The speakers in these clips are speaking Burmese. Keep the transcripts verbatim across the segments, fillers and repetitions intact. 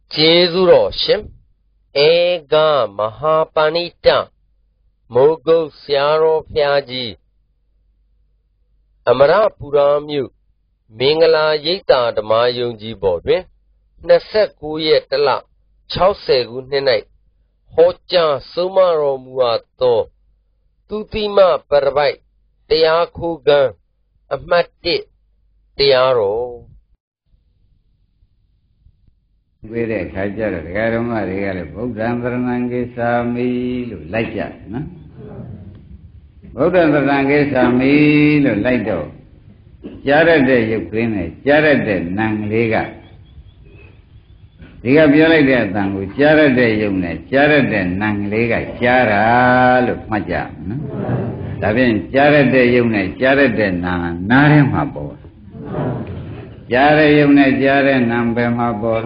Jezuro Shim Ega Mahapanita Mogo Siaro Piaji Amara Puramyu Mingala Yita the Mayunji Bodwin Nasek Kuyetala Chausegu Nene Hocha Sumaro Muato Tutima Parabai Teakugan Amati Tearo Vede Kajara, Garama, Regale, Bogdanange Sami, Laja, no? Bogdanange Sami, Laido. Jarade, Ukraine, Jarade, Nang Liga. Liga Biolade, Tangu, Jarade, Yumne, Jarade, Nang Liga, Jara, look Maja, no? Tabin, Jarade, Yumne, Jarade, Nan, Narim Habo. Jare yumne jare nambe mabor.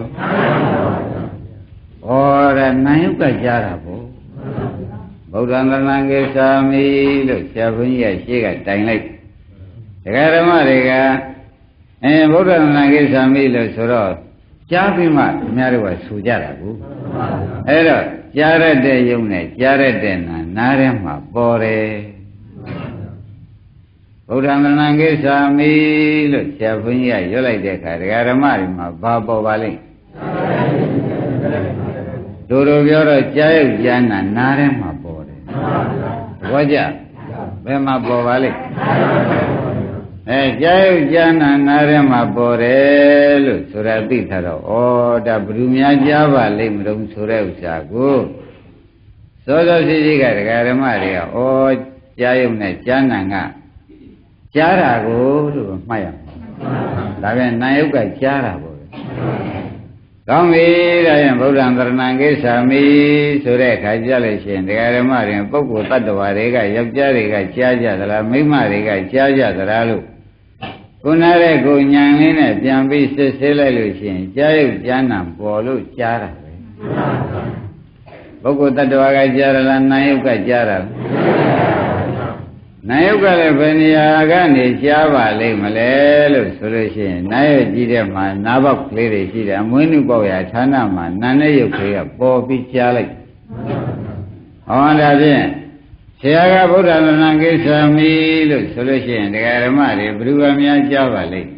Ora nayuka jara bo. Bogdanange Sami lo Shabunya Shiga Tainlake. The Garamariga and Bogdanange Sami lo Soro. Jabima Marwa Sujarabu. Ero Jare de Yumne, Jare de Narema Bore. Bogdanange Sami lo Shabunya Yola de Karamarima Babo Valley. Duro Yoro Jay Jana Narema Bore. Waja Bema Bovali. Eh Jay Jana Narema Bore lo Surati Tharo. Oh da Brumia Java Lim Rum Sureu Sagu. Sodo Siji Karamaria. Oh Jayumne Jananga. Jara go Maya. Laven Nayuka Jara go. Come here, I am Bogdanange Sami, Sure Kajalation, the Aramarian Poku Tatuarega, Yabjariga, Chaja, the Mimariga, Chaja, the Ralu. Punare go Yanina, Jambi Cecilution, Jayu Janam, Polu, Jara. Poku Tatuaga Jara, Nayuka Jara. Nayuka Venia Gani Java Malelo solution. Nayo Jidama Nabak Lady Jida, Muni Boya Tanama, Nana Yukia, Bobby Jalik. On that then, Siaga Bogdanange Sami solution, the Garamari, Brugamia Java Lake.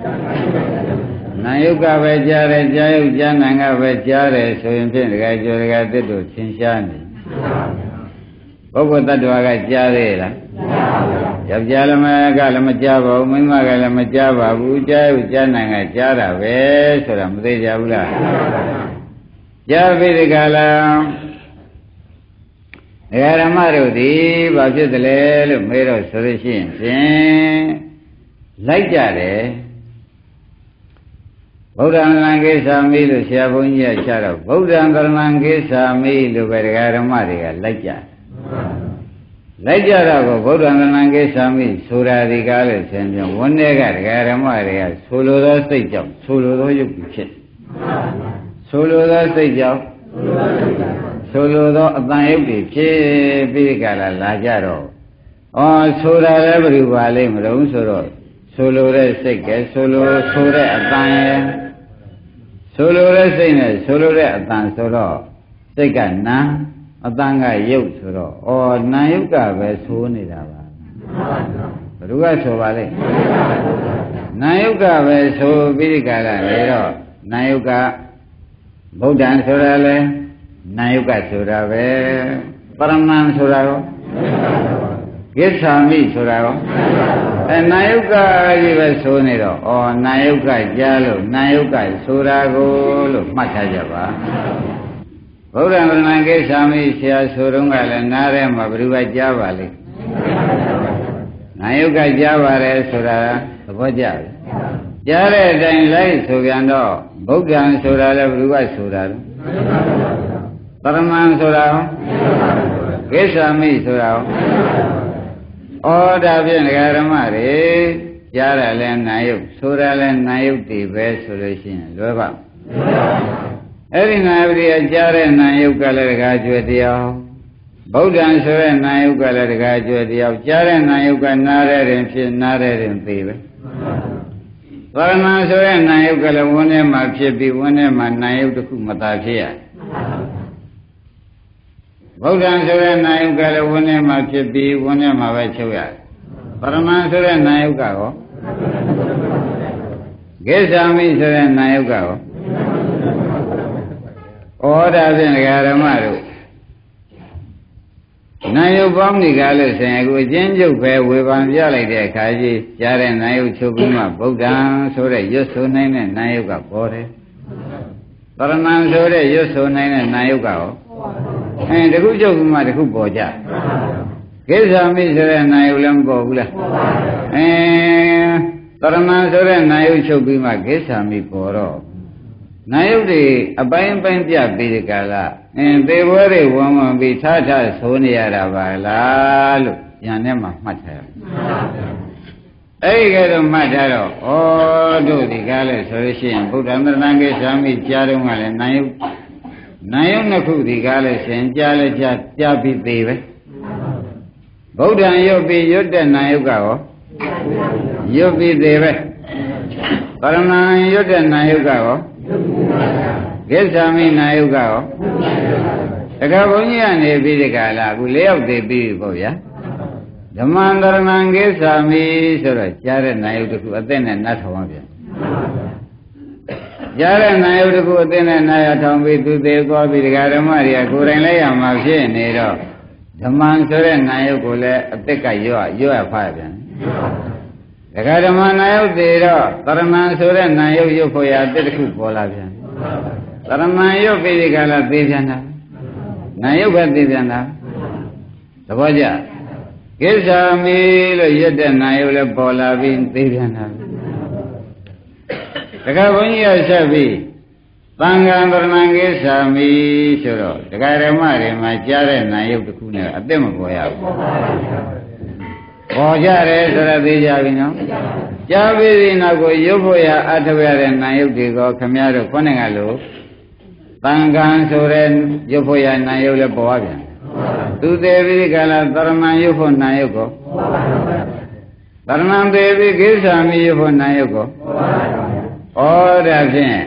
Nayuka Vajare, Jayu Jananga Vajare, so in the Gajoga to Chinshani. Boko Tatuaga Jare. Yabjalama Galamajava, Mima Galamajava, Uja, Ujananga Jara, Vesuram, the Javula. Javi Galam Yaramaru, the Bajadale, Mero Solution, like Jare Bogdanange Sami, Shabunya Chara, Bogdanange Sami, Lubergaramaria, like Jare. Lajara Bogdanange Sami, Sura the Gales, and one nega, Garamaria, Solo the state job, Solo you pitch. Solo the state job, Solo the Nayabi, Bigala, Lajaro. Oh, Sura every valley, Soro, Solo the state, Solo, Sura Atane, Solo the same, Solo the Atan Soro, Second, Atanga Yuk Suro, or Nayuka Vesunidava. Ruga Sovale Nayuka Vesu Vidikala, Nayuka Bogdan Surale, Nayuka Surave, Paraman Surao, Gesami Surao, and Nayuka Vesuniro, or Nayuka Jalo, Nayuka Surago, Matajava. Bogdanange Sami Sia Surunga Narema Bruva Javali Nayuka Javare Sura Voja Jare Dain Lai Sugyando Bogdan Surala Bruva Sura Paraman Sura Gesami Sura O Davian Garamari Jara Len Nayuk Sura Len Nayuk the best solution Luba Every night, Jare Nayuka Gajuadio, Bogdan Sura Nayuka Gajuadio, Jare Nayuka Nare and Nare and Pive. ဏံဆိုတဲ့နာယုတ်ကလည်းဝန်းထဲမှာဖြစ်ပြီးဝန်းထဲမှာနာယုတ်တစ်ခုမသာဖြစ်ရဗုဒ္ဓံဆိုတဲ့နာယုတ်ကလည်းဝန်းထဲမှာဖြစ်ပြီးဝန်းထဲမှာပဲချုပ်ရပရမံဆိုတဲ့နာယုတ်ကရောကိစ္ဆာမိဆိုတဲ့နာယုတ်ကရောဩဒါဖြင့်ဓမ္မတို့နာယုတ်ပေါင်းဒီကားလို့ဆိုရင်အခုအချင်းချုပ်ပဲဝေဖန်ပြလိုက်တဲ့အခါကြီးကြားတဲ့နာယုတ်ချုပ်ပြီးမှဗုဒ္ဓံဆိုတဲ့ရွတ်ဆိုနိုင်တဲ့နာယုတ်ကပေါ်တယ်ပရမံဆိုတဲ့ရွတ်ဆိုနိုင်တဲ့နာယုတ်ကရောအဲတခုချုပ်ပြီးမှတခုပေါ်ကြကိစ္ဆာမိဆိုတဲ့နာယုတ်လည်းမပေါ်ဘူးလားအဲပရမံဆိုတဲ့နာယုတ်ချုပ်ပြီးမှကိစ္ဆာမိပေါ်တော့နာယုတ်တွေအပိုင်းပိုင်းပြပြီးဒီကလာအင်းသေဘွဲတွေဝမ်းဝမ်းပြီးထားထားဆိုနေရတာပါလားလို့ဉာဏ်နဲ့မှမှတ်ထားရအဲ့ဒီကတော့မှတ်ထားတော့ဩတို့ဒီကားလဲဆိုလို့ရှိရင်ဗုဒ္ဓံတရဏံကိစ္ဆာမိကြားတော့ကလည်းနာယုတ်နာယုတ်နှစ်ခုဒီကားလဲရှင်ကြားလဲကြားကြားပြီးသေးပဲဗုဒ္ဓံရွတ်ပြီးရွတ်တဲ့နာယုတ်ကရောရွတ်ပြီးသေးပဲပရမံရွတ်တဲ့နာယုတ်ကရောကိစ္ဆာမိနာယုတ်ကရောတခါဘုန်းကြီးကနေပြီးဒီကလာအခုလေးယောက်သေးပြီးပေါ့ဗျာဓမ္မန္တရဏံကိစ္ဆာမိဆိုတော့ကြားတဲ့နာယုတ်တစ်ခုအသက်နဲ့နတ်ထောင်ပါဗျာကြားတဲ့နာယုတ်တစ်ခုအသက်နဲ့နတ်ရထောင်ပြီးသူသေးသွားပြီးဒီကဓမ္မတွေကကိုယ်တိုင်လည်းရမှာဖြစ်နေတော့ဓမ္မံဆိုတဲ့နာယုတ်ကိုလည်းအသက်ကရွတ်ရွတ်ဖတ်ပြန်ဒကာဓမ္မနာယုတ်သေးတော့တရဏံဆိုတဲ့နာယုတ်ရုပ်ဖို့ရအသက်တစ်ခုပေါ်လာပြန်တရဏံရုပ်ပြီးဒီကလာသေးပြန်တာနာယုတ်ပဲသေးပြန်တာသဘောကျကိစ္ဆာမိလို့ရွတ်တဲ့နာယုတ်လည်းပေါ်လာပြီးသေးပြန်တာဒကာဘုန်းကြီးကဆက်ပြီးသံဃာတရဏံကိစ္ဆာမိဆိုတော့ဒကာဓမ္မတွေမှာကြားတဲ့နာယုတ်တစ်ခုနဲ့အသက်မပေါ်ရဘူးပေါ်ကြတယ်ဆိုတော့သိကြပြီနော်ကြားပြီးဒီနောက်ကိုရုပ်ဖို့ရအထောက်ရတဲ့နာယုတ်တွေကိုခမည်းတော်ခေါင်းကလို့တန်ခံဆိုတဲ့ရုပ်ဖို့ရနာယုတ်လည်းပေါ်ပြန်သူသေးပြီးကလာသရမံရုပ်ဖို့နာယုတ်ကိုသရမံသေးပြီးကိစ္ဆာမိရုပ်ဖို့နာယုတ်ကိုဩဒါဖြင့်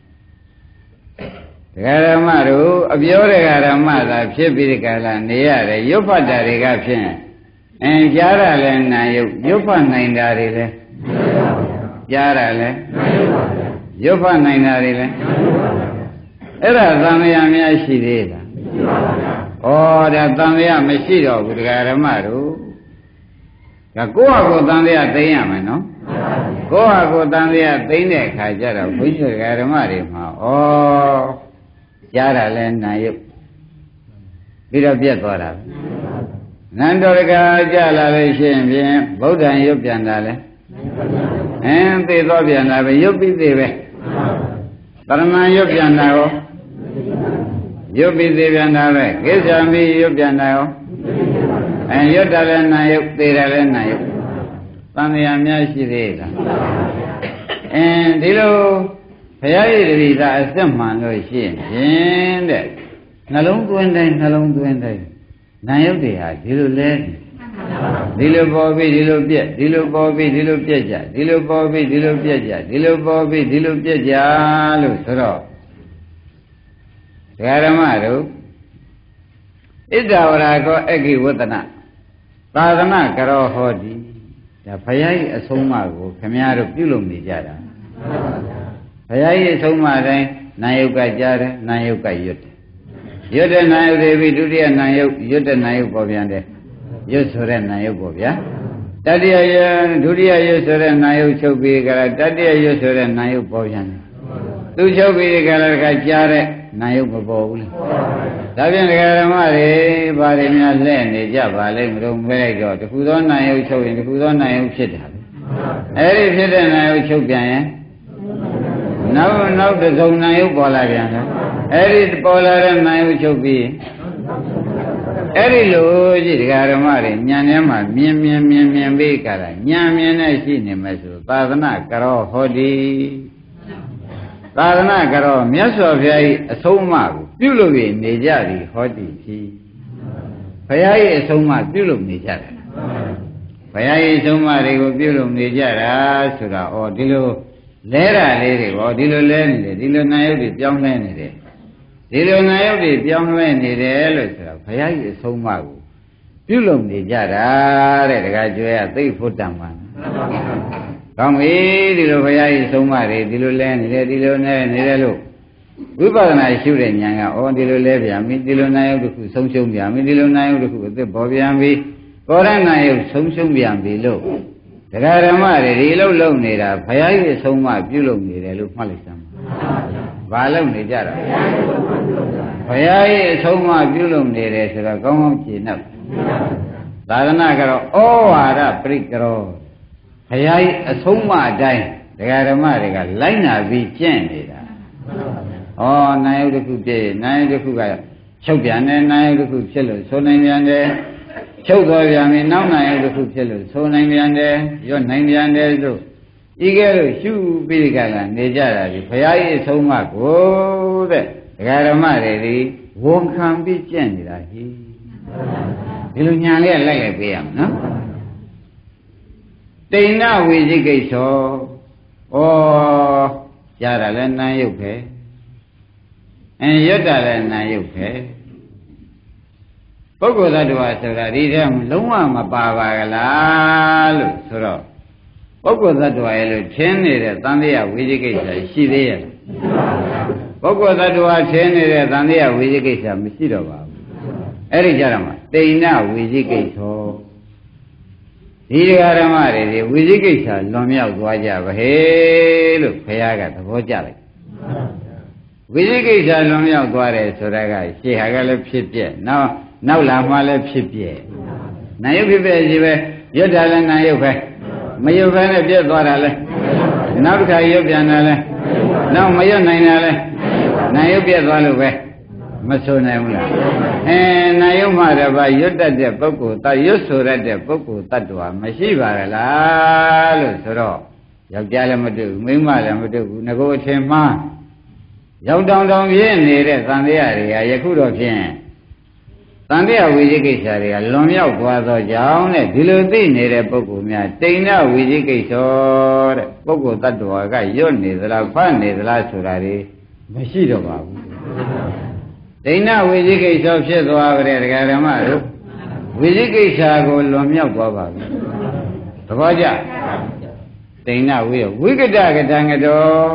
ဒကာဓမ္မတို့အပြောဒကာဓမ္မသာဖြစ်ပြီးကလာနေရတယ်ရုပ်ဖတ်တာတွေကဖြင့်အင်းကြားရလဲနာယုတ်ရုပ်ဖတ်နိုင်တာတွေလဲကြားရလဲရုပ်ဖတ်နိုင်တာတွေလဲအဲ့ဒါသံဃာများရှိသေးလားဩဒါသံဃာမရှိတော့ဘူးတရားဓမ္မတို့ဒါကိုယ့်ဟာကိုယ်သံဃာသိမ်းရမယ်နော်ကိုယ့်ဟာကိုယ်သံဃာသိမ်းတဲ့အခါကျတော့ဘုန်းကြီးတရားဓမ္မတွေမှာဩကြားရလဲနာယုတ်ပြီးတော့ပြတ်သွားတာနန္တောရကကြလာလို့ရှိရင်ဖြင့်ဗုဒ္ဓံရုပ်ပြန်တာလဲအင်းသိသွားပြန်တာပဲရုပ်ပြီးသေးပဲပရမံရုပ်ပြန်တာရောရုပ်ပြီးသေးပြန်တာပဲကိစ္ဆာမိရုပ်ပြန်တာရောအဲရုပ်တယ်လဲနာယုတ်သေတယ်လဲနာယုတ်သံဃာများရှိသေးလားအင်းဒီလိုဘုရားရည်တတိသာအစစ်မှန်လို့ရှိရင်ဖြင့်တဲ့နှလုံးသွင်းတိုင်းနှလုံးသွင်းတိုင်းနာယုတ်တွေဟာဒီလိုလဲဒီလိုပေါ်ပြီးဒီလိုပြက်ဒီလိုပေါ်ပြီးဒီလိုပြက်ကြဒီလိုပေါ်ပြီးဒီလိုပြက်ကြဒီလိုပေါ်ပြီးဒီလိုပြက်ကြလို့ဆိုတော့ဒကာဓမ္မတို့ဣဒ္ဓဝရကောအက္ခိဝတ္တနာသာသနာကရောဟောတိဒါဘုရားရဲ့အဆုံးအမကိုခမည်းတော်ပြုလုပ်နေကြတာဘုရားရဲ့အဆုံးအမတိုင်းနာယုတ်ကကြားတယ်နာယုတ်ကရွတ်တယ်ရွတ်တဲ့နာယုတ်တွေပြီးဒုတိယနာယုတ်ရွတ်တဲ့နာယုတ်ပေါ်ပြန်တယ်ရွတ်ဆိုတဲ့နာယုတ်ပေါ်ဗျာတတိယယဒုတိယရွတ်ဆိုတဲ့နာယုတ်ချုပ်ပြီးကြတာတတိယရွတ်ဆိုတဲ့နာယုတ်ပေါ်ပြန်တယ်သူချုပ်ပြီးကြတာကကြားတဲ့နာယုတ်မပေါ်ဘူးလေဒါဖြင့်ဒကာဓမ္မတွေဘာတွေများလှည့်နေကြပါလိမ့်မလို့မဲလိုက်တော့တခုသောနာယုတ်ချုပ်ရင်တခုသောနာယုတ်ဖြစ်တာပဲအဲ့ဒီဖြစ်တဲ့နာယုတ်ချုပ်ပြန်ရင်နောက်နောက်တစ်စုံနာယုတ်ပေါ်လာပြန်တယ်အဲ့ဒီပေါ်လာတဲ့နာယုတ်ချုပ်ပြီးအဲ့ဒီလိုကြည့်ဒကာဓမ္မတွေညံထဲမှာမြင်မြင်မြင်မြင်ပြီးကြတာညံမြင်နဲ့ရှိနေမယ်ဆိုသာသနာကရောဟောတိသာသနာကရောမြတ်စွာဘုရား၏အဆုံးအမကိုပြုလုပ်ရနေကြသည်ဟောတိဖြစ်ဘုရား၏အဆုံးအမပြုလုပ်နေကြတယ်ဘုရား၏အဆုံးအမတွေကိုပြုလုပ်နေကြတာဆိုတာဩဒီလိုလဲတာလေးတွေဟောဒီလိုလဲနေတယ်ဒီလိုနာယုတ်တွေပြောင်းလဲနေတယ်ဒီလိုနာယုတ်တွေပြောင်းလဲနေတယ်လို့ဆိုတော့ဘုရားကြီးအဆုံးအမကိုပြုလုပ်နေကြတာတဲ့တခါကျွဲကသိဖို့တန်ပါကောင်းပြီဒီလိုဘုရားကြီးအဆုံးအမတွေဒီလိုလဲနေတယ်ဒီလိုနဲ့နေတယ်လို့ဝိပဿနာရှုတဲ့ဉာဏ်ကဩဒီလိုလဲပြန်ပြီဒီလိုနာယုတ်တစ်ခုဆုံးရှုံးပြန်ပြီဒီလိုနာယုတ်တစ်ခုအသက်ပေါ်ပြန်ပြီပေါ်ရနာယုတ်ဆုံးရှုံးပြန်ပြီလို့ဒကာဓမ္မတွေဒီလိုလုပ်နေတာဘုရားကြီးအဆုံးအမပြုလုပ်နေတယ်လို့မှတ်လိုက်စမ်းဘာလုပ်နေကြတာဘုရားကြီးအဆုံးအမပြုလုပ်နေတယ်ဆိုတော့ကောင်းကောင်းရှင်းတော့သာသနာကတော့ဩဝါဒပရိကရောဘုရားကြီးအဆုံးအမအတိုင်းဒကာဓမ္မတွေကလိုက်နာပြီးကျင့်နေတာဩနာယုတ်တစ်ခုပြည့်နာယုတ်တစ်ခုကချုပ်ပြန်တယ်နာယုတ်တစ်ခုဖြစ်လို့ဆိုနိုင်ပြန်တယ်ချုပ်တော်ပြန်ပြီနောက်နာယုတ်တစ်ခုဖြစ်လို့ဆိုနိုင်ပြန်တယ်ရော့နိုင်ပြန်တယ်လို့ဤကဲလို့ရှုပြီးကြလာနေကြတာဒီဘုရားကြီးအဆုံးအမကိုတဲ့ဒကာဓမ္မတွေဒီဝန်ခံပြီးကျင့်နေတာဟိဒီလိုညာလေးလိုက်လိုက်ပေးရမယ်နော်တိဏဝိဇိကိစ္ဆောဩရတာလဲနာယုတ်ပဲအင်းရွတ်တာလဲနာယုတ်ပဲပုဂ္ဂိုလ်သတ္တဝါဆိုတာဒီထဲလုံးဝမပါပါကလားလို့ဆိုတော့ပုဂ္ဂိုလ်သတ္တဝါရဲ့လို့ထင်းနေတဲ့သံဃာဝိဇိကိစ္စရှိသေးရဲ့ပုဂ္ဂိုလ်သတ္တဝါထင်းနေတဲ့သံဃာဝိဇိကိစ္စမရှိတော့ပါဘူးအဲ့ဒီကြတော့မှတိဏဝိဇိကိစ္ဆောဒီဓမ္မတွေဒီဝိဇိကိစ္စလွန်မြောက်သွားကြပါဟဲ့လို့ဘုရားကသဘောကျလိုက်ဝိဇိကိစ္စလွန်မြောက်သွားတယ်ဆိုတာကရှေ့ဟာကလည်းဖြစ်ပြက်နောက်နောက်လာမှလည်းဖြစ်ပြက်နာယုတ်ဖြစ်ပြက်ကြီးပဲရွတ်တာလည်းနာယုတ်ပဲမရွတ်ဘဲနဲ့ပြက်သွားတာလဲနောက်တစ်ခါရွတ်ပြန်တာလဲနောက်မရွတ်နိုင်တာလဲနာယုတ်ပြက်သွားလို့ပဲမဆိုနိုင်ဘူးလားအဲနာယုတ်မှတပါရွတ်တတ်တဲ့ပုဂ္ဂိုလ်တရွတ်ဆိုရတဲ့ပုဂ္ဂိုလ်တ attva မရှိပါလားလို့ဆိုတော့ယောက်ျားလည်းမတွေ့ဘူးမိန်းမလည်းမတွေ့ဘူးငကိုအထင်မှားရောက်တောင်တောင်ပြင်းနေတဲ့သံဃာတွေကယခုတော့ဖြင့်သံဃာဝိဇိကိစ္စတွေကလွန်မြောက်သွားသောကြောင့်နဲ့ဒီလိုသိနေတဲ့ပုဂ္ဂိုလ်များတိဏဝိဇိကိစ္စတဲ့ပုဂ္ဂိုလ်တ attva ကရွတ်နေသလားဖတ်နေသလားဆိုတာတွေမရှိတော့ပါဘူးတိဏဝိဇိကိစ္စဖြစ်သွားကြတဲ့ဒကာဓမ္မတို့ဝိဇိကိစ္စကိုလွန်မြောက်သွားပါပြီသဘောကျတိဏဝိယဝိကတကတံကတော်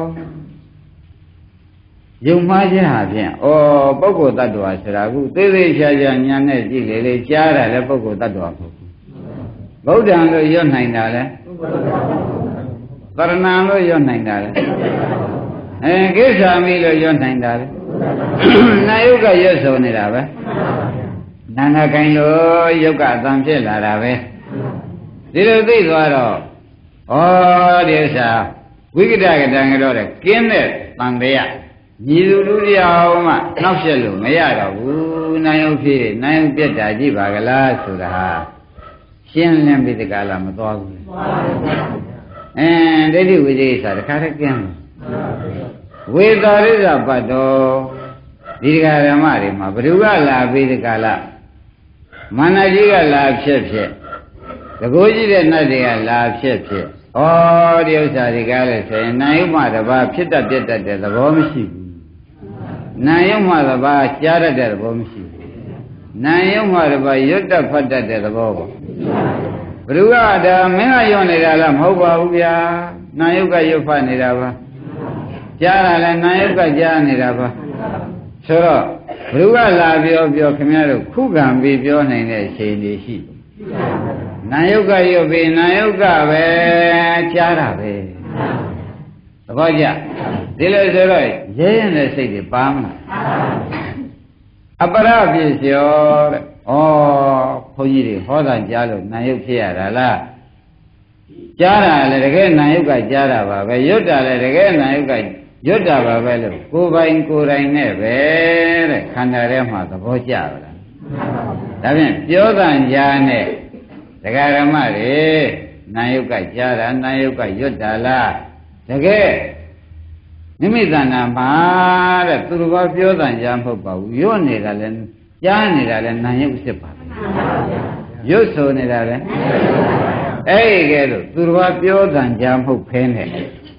ယုံမှားခြင်းဟာဖြင့်ဩပုဂ္ဂိုလ်တ attva ဆိုတာကုသေးသေးချာချာညာနဲ့ကြည့်လေလေကြားတာလည်းပုဂ္ဂိုလ်တ attva မဟုတ်ဘူးဗုဒ္ဓံလို့ရွတ်နိုင်တာလဲသရဏံလို့ရွတ်နိုင်တာလဲအဲကိစ္ဆာမိလို့ရွတ်နိုင်တာလဲနာယုတ်ကရွတ်ဆိုနေတာပဲနာနာကိုင်လို့ယုတ်ကအတန်ဖြစ်လာတာပဲဒီလိုသိသွားတော့ဩဒီဥစ္စာဝိကတကတံကတော့တဲ့ကင်းတဲ့တန်တရားညီသူလူတရားမှနှောက်ရက်လို့မရတော့ဘူးနာယုတ်ဖြစ်နာယုတ်ပြတ်တာကြည့်ပါကလားဆိုတာဟာရှင်းလင်းပြီးတကလားမသွားဘူးအင်းဒိဋ္ဌိဝိသေသတခါတည်းကင်းဝေသာရိဇပတ်တော်ဒီဒကာဓမ္မတွေမှာဘ누구ကလာပြီးတကလားမန္တကြီးကလာဖြစ်ဖြစ်တကိုးကြီးတဲ့နတ်တွေကလာဖြစ်ဖြစ်ဩဒီဥစ္စာတွေကလည်းဆိုရင်နာယုမှတပါဖြစ်တတ်ပြတ်တတ်တဲ့သဘောမရှိဘူးနာယုမှတပါကြားတတ်တဲ့သဘောမရှိဘူးနာယုမှတပါရွတ်တတ်ဖတ်တတ်တဲ့သဘောပေါ့ဘ누구ကဒါမင်းကရွတ်နေတာလားမဟုတ်ပါဘူးဗျာနာယုကရွတ်ဖတ်နေတာပါကြားတာလည်းနာယုကကြားနေတာပါဆိုတော့ဘ누구ကလာပြောပြောခင်ဗျားတို့ခုခံပြီးပြောနိုင်တဲ့အချိန်တွေရှိနာယုကရွတ်ပြီးနာယုကပဲကြားတာပဲသဘောကျဒီလိုဆိုတော့ရဲရင်တဲ့စိတ်တွေပါမလားအပရပြည့်ကျော်တဲ့ဩဘုန်းကြီးတွေဟောတာကြားလို့နာယုတ်ဖြစ်ရတာလားကြားတာလည်းတကယ်နာယုတ်ကကြားတာပါပဲရွတ်တာလည်းတကယ်နာယုတ်ကရွတ်တာပါပဲလို့ကိုယ်ပိုင်ကိုယ်တိုင်နဲ့ပဲတဲ့ခန္ဓာထဲမှာသဘောကျပါလားဒါဖြင့်ပြောတာကြားနဲ့ဒကာရမတွေနာယုတ်ကကြားတာနာယုတ်ကရွတ်တာလားတကယ်နိမိတ်တဏ္ဍာမှာတဲ့သူတော်ဘာပြောတာကြားမဟုတ်ပါဘူးရွတ်နေတာလည်းကြားနေတာလည်းနာယုတ်ဖြစ်ပါပဲရွတ်ဆိုနေတာလည်းအဲ့ဒီကဲလို့သူတော်ဘာပြောတာကြားမဟုတ်ဖဲနဲ့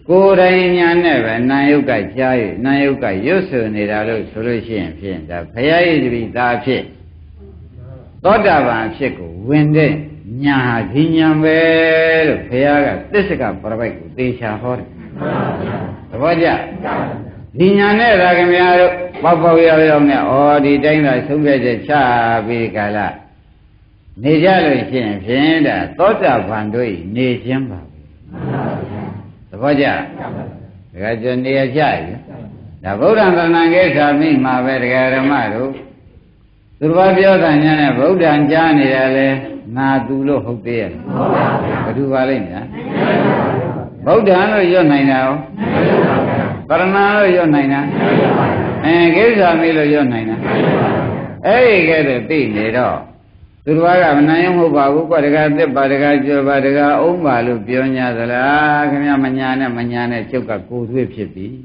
ကိုယ်တိုင်ညာနဲ့ပဲနာယုတ်ကကြားရနာယုတ်ကရွတ်ဆိုနေတာလို့ဆိုလို့ရှိရင်ဖြင့်ဒါဘုရားရဲ့တပည့်သားဖြစ်သောတာပန်အဖြစ်ကိုဝင်တဲ့ညာဒီညာပဲလို့ဘုရားကသစ္စကပရပိုက်ကိုသေချာဟောတယ်သဘောကျဒီညာနဲ့ဒါခင်ဗျားတို့ပေါက်ပေါက်ရောက်ရောက်နဲ့ဩဒီတိုင်းသာဆုံးဖြတ်ချက်ချပြီးကြလားနေကြလို့ရှိရင်ဖြင့်ဒါသောတာပန်တို့နေခြင်းပါသဘောကျဒါကကျနေရကြပြီဒါဗုဒ္ဓံသဏ္ဍာန်ကိစ္စမိမှာပဲတရားဓမ္မတို့သူတော်ပြောတာညာနဲ့ဗုဒ္ဓံကြားနေရလဲငါသူလို့ဟုတ်သေးရဲ့ဘယ်သူပါလိမ့်များဗုဒ္ဓံလို့ရွတ်နိုင်တာရောပရဏာလို့ရွတ်နိုင်တာအဲကိစ္စမိလို့ရွတ်နိုင်တာအဲ့ဒီကဲတော့သိနေတော့သူတော်ကမနိုင်ရမဟုတ်ပါဘူးကွတကသစ်ပါတကကျော်ပါတကအုံးပါလို့ပြော냐သလားခင်ဗျာမညာနဲ့မညာနဲ့ကျုပ်ကကိုယ်သွေးဖြစ်ပြီ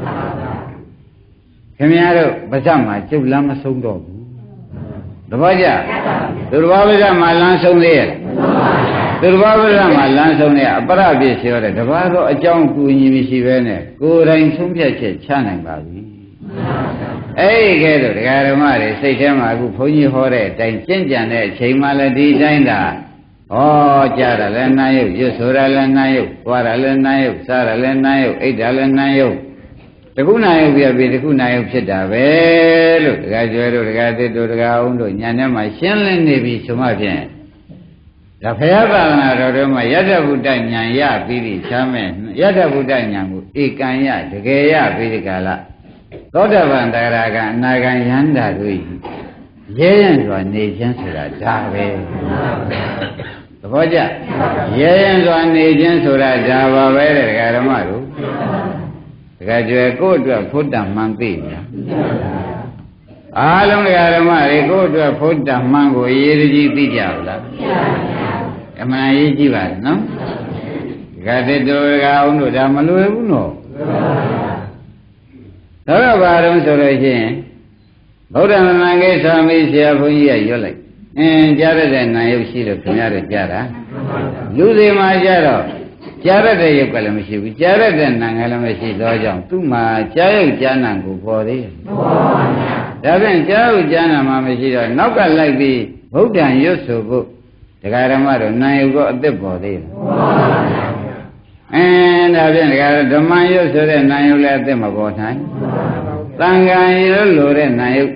ခင်ဗျားတို့ဗဇတ်မှာကျုပ်လမ်းမဆုံးတော့ဘူးတပည့်ကြသူတော်ဗဇတ်မှာလမ်းဆုံးသေးရဲ့သူတော်ဗဇတ်မှာလမ်းဆုံးနေအပရပြည့်ပြောတယ်တပါးတော့အကြောင်းကူညီမရှိပဲနဲ့ကိုယ်တိုင်ဆုံးဖြတ်ချက်ချနိုင်ပါပြီအဲ့ဒီကဲတော့ဒကာဓမ္မတွေစိတ်ထဲမှာအခုဘုန်းကြီးဟောတဲ့အတိုင်းကျင့်ကြံတဲ့အချိန်မှလည်းဒီတိုင်းသာဟောကြားတာလည်းနာယုတ်ရွတ်ဆိုတာလည်းနာယုတ်သွားတာလည်းနာယုတ်စားတာလည်းနာယုတ်အိတ်တာလည်းနာယုတ်တခုနာယုတ်ပြပြီးတခုနာယုတ်ဖြစ်တာပဲလို့ဒကာကျွဲတို့ဒကာသစ်တို့ဒကာအောင်တို့ညာထဲမှာရှင်းလင်းနေပြီဆိုမှဖြင့်ဒါဘုရားသာသနာတော်ထဲမှာယတ္တဗုဒ္ဓဉာဏ်ရပြီးပြီချမ်းမဲ့ယတ္တဗုဒ္ဓဉာဏ်ကိုဧကံရတကယ်ရပြီးဒီကလာသောတာပန်တဂရကအနာဂံယန္တာတို့ရဲရင်စွာနေခြင်းဆိုတာဒါပဲသဘောကျရဲရင်စွာနေခြင်းဆိုတာဒါပါပဲတဲ့ဒကာဓမ္မတို့ဒကာကျွယ်ကိုယ့်အတွက်ဖုတ္တမှန်သိညာအားလုံးဒကာဓမ္မတွေကိုယ့်အတွက်ဖုတ္တမှန်ကိုရေးရကြီးသိကြပါလားအမှန်ရေးကြည့်ပါနော်ဒကာသစ်တို့ဒကာအောင်တို့ဒါမလွယ်ဘူးနော်ဒါတော့ဘာတော့ဆိုလို့ရှိရင်ဗုဒ္ဓနာမကိစ္စမိဆရာဘုန်းကြီးကရွတ်လိုက်အင်းကြားရတဲ့နာယုတ်ရှိလို့ခင်ဗျားတို့ကြားတာလူစီမှာကြတော့ကြားရတဲ့ယုတ်ကလည်းမရှိဘူးကြားရတဲ့နာကလည်းမရှိတော့ကြောင့်သူ့မှာကြားယုတ်ကြားနာကိုပေါ်သေးတယ်ဒါဖြင့်ကြားယုတ်ကြားနာမှမရှိတော့နောက်ကလိုက်ပြီးဗုဒ္ဓံရွတ်ဆိုဖို့ဒကာဓမ္မတို့နာယုတ်ကအသက်ပေါ်သေးတယ်အင်းဒါဖြင့်ဒကာဓမ္မယုတ်ဆိုတဲ့နာယုတ်လည်းအသက်မပေါ်နိုင်သံဃာရုပ်လိုတဲ့နာယုတ်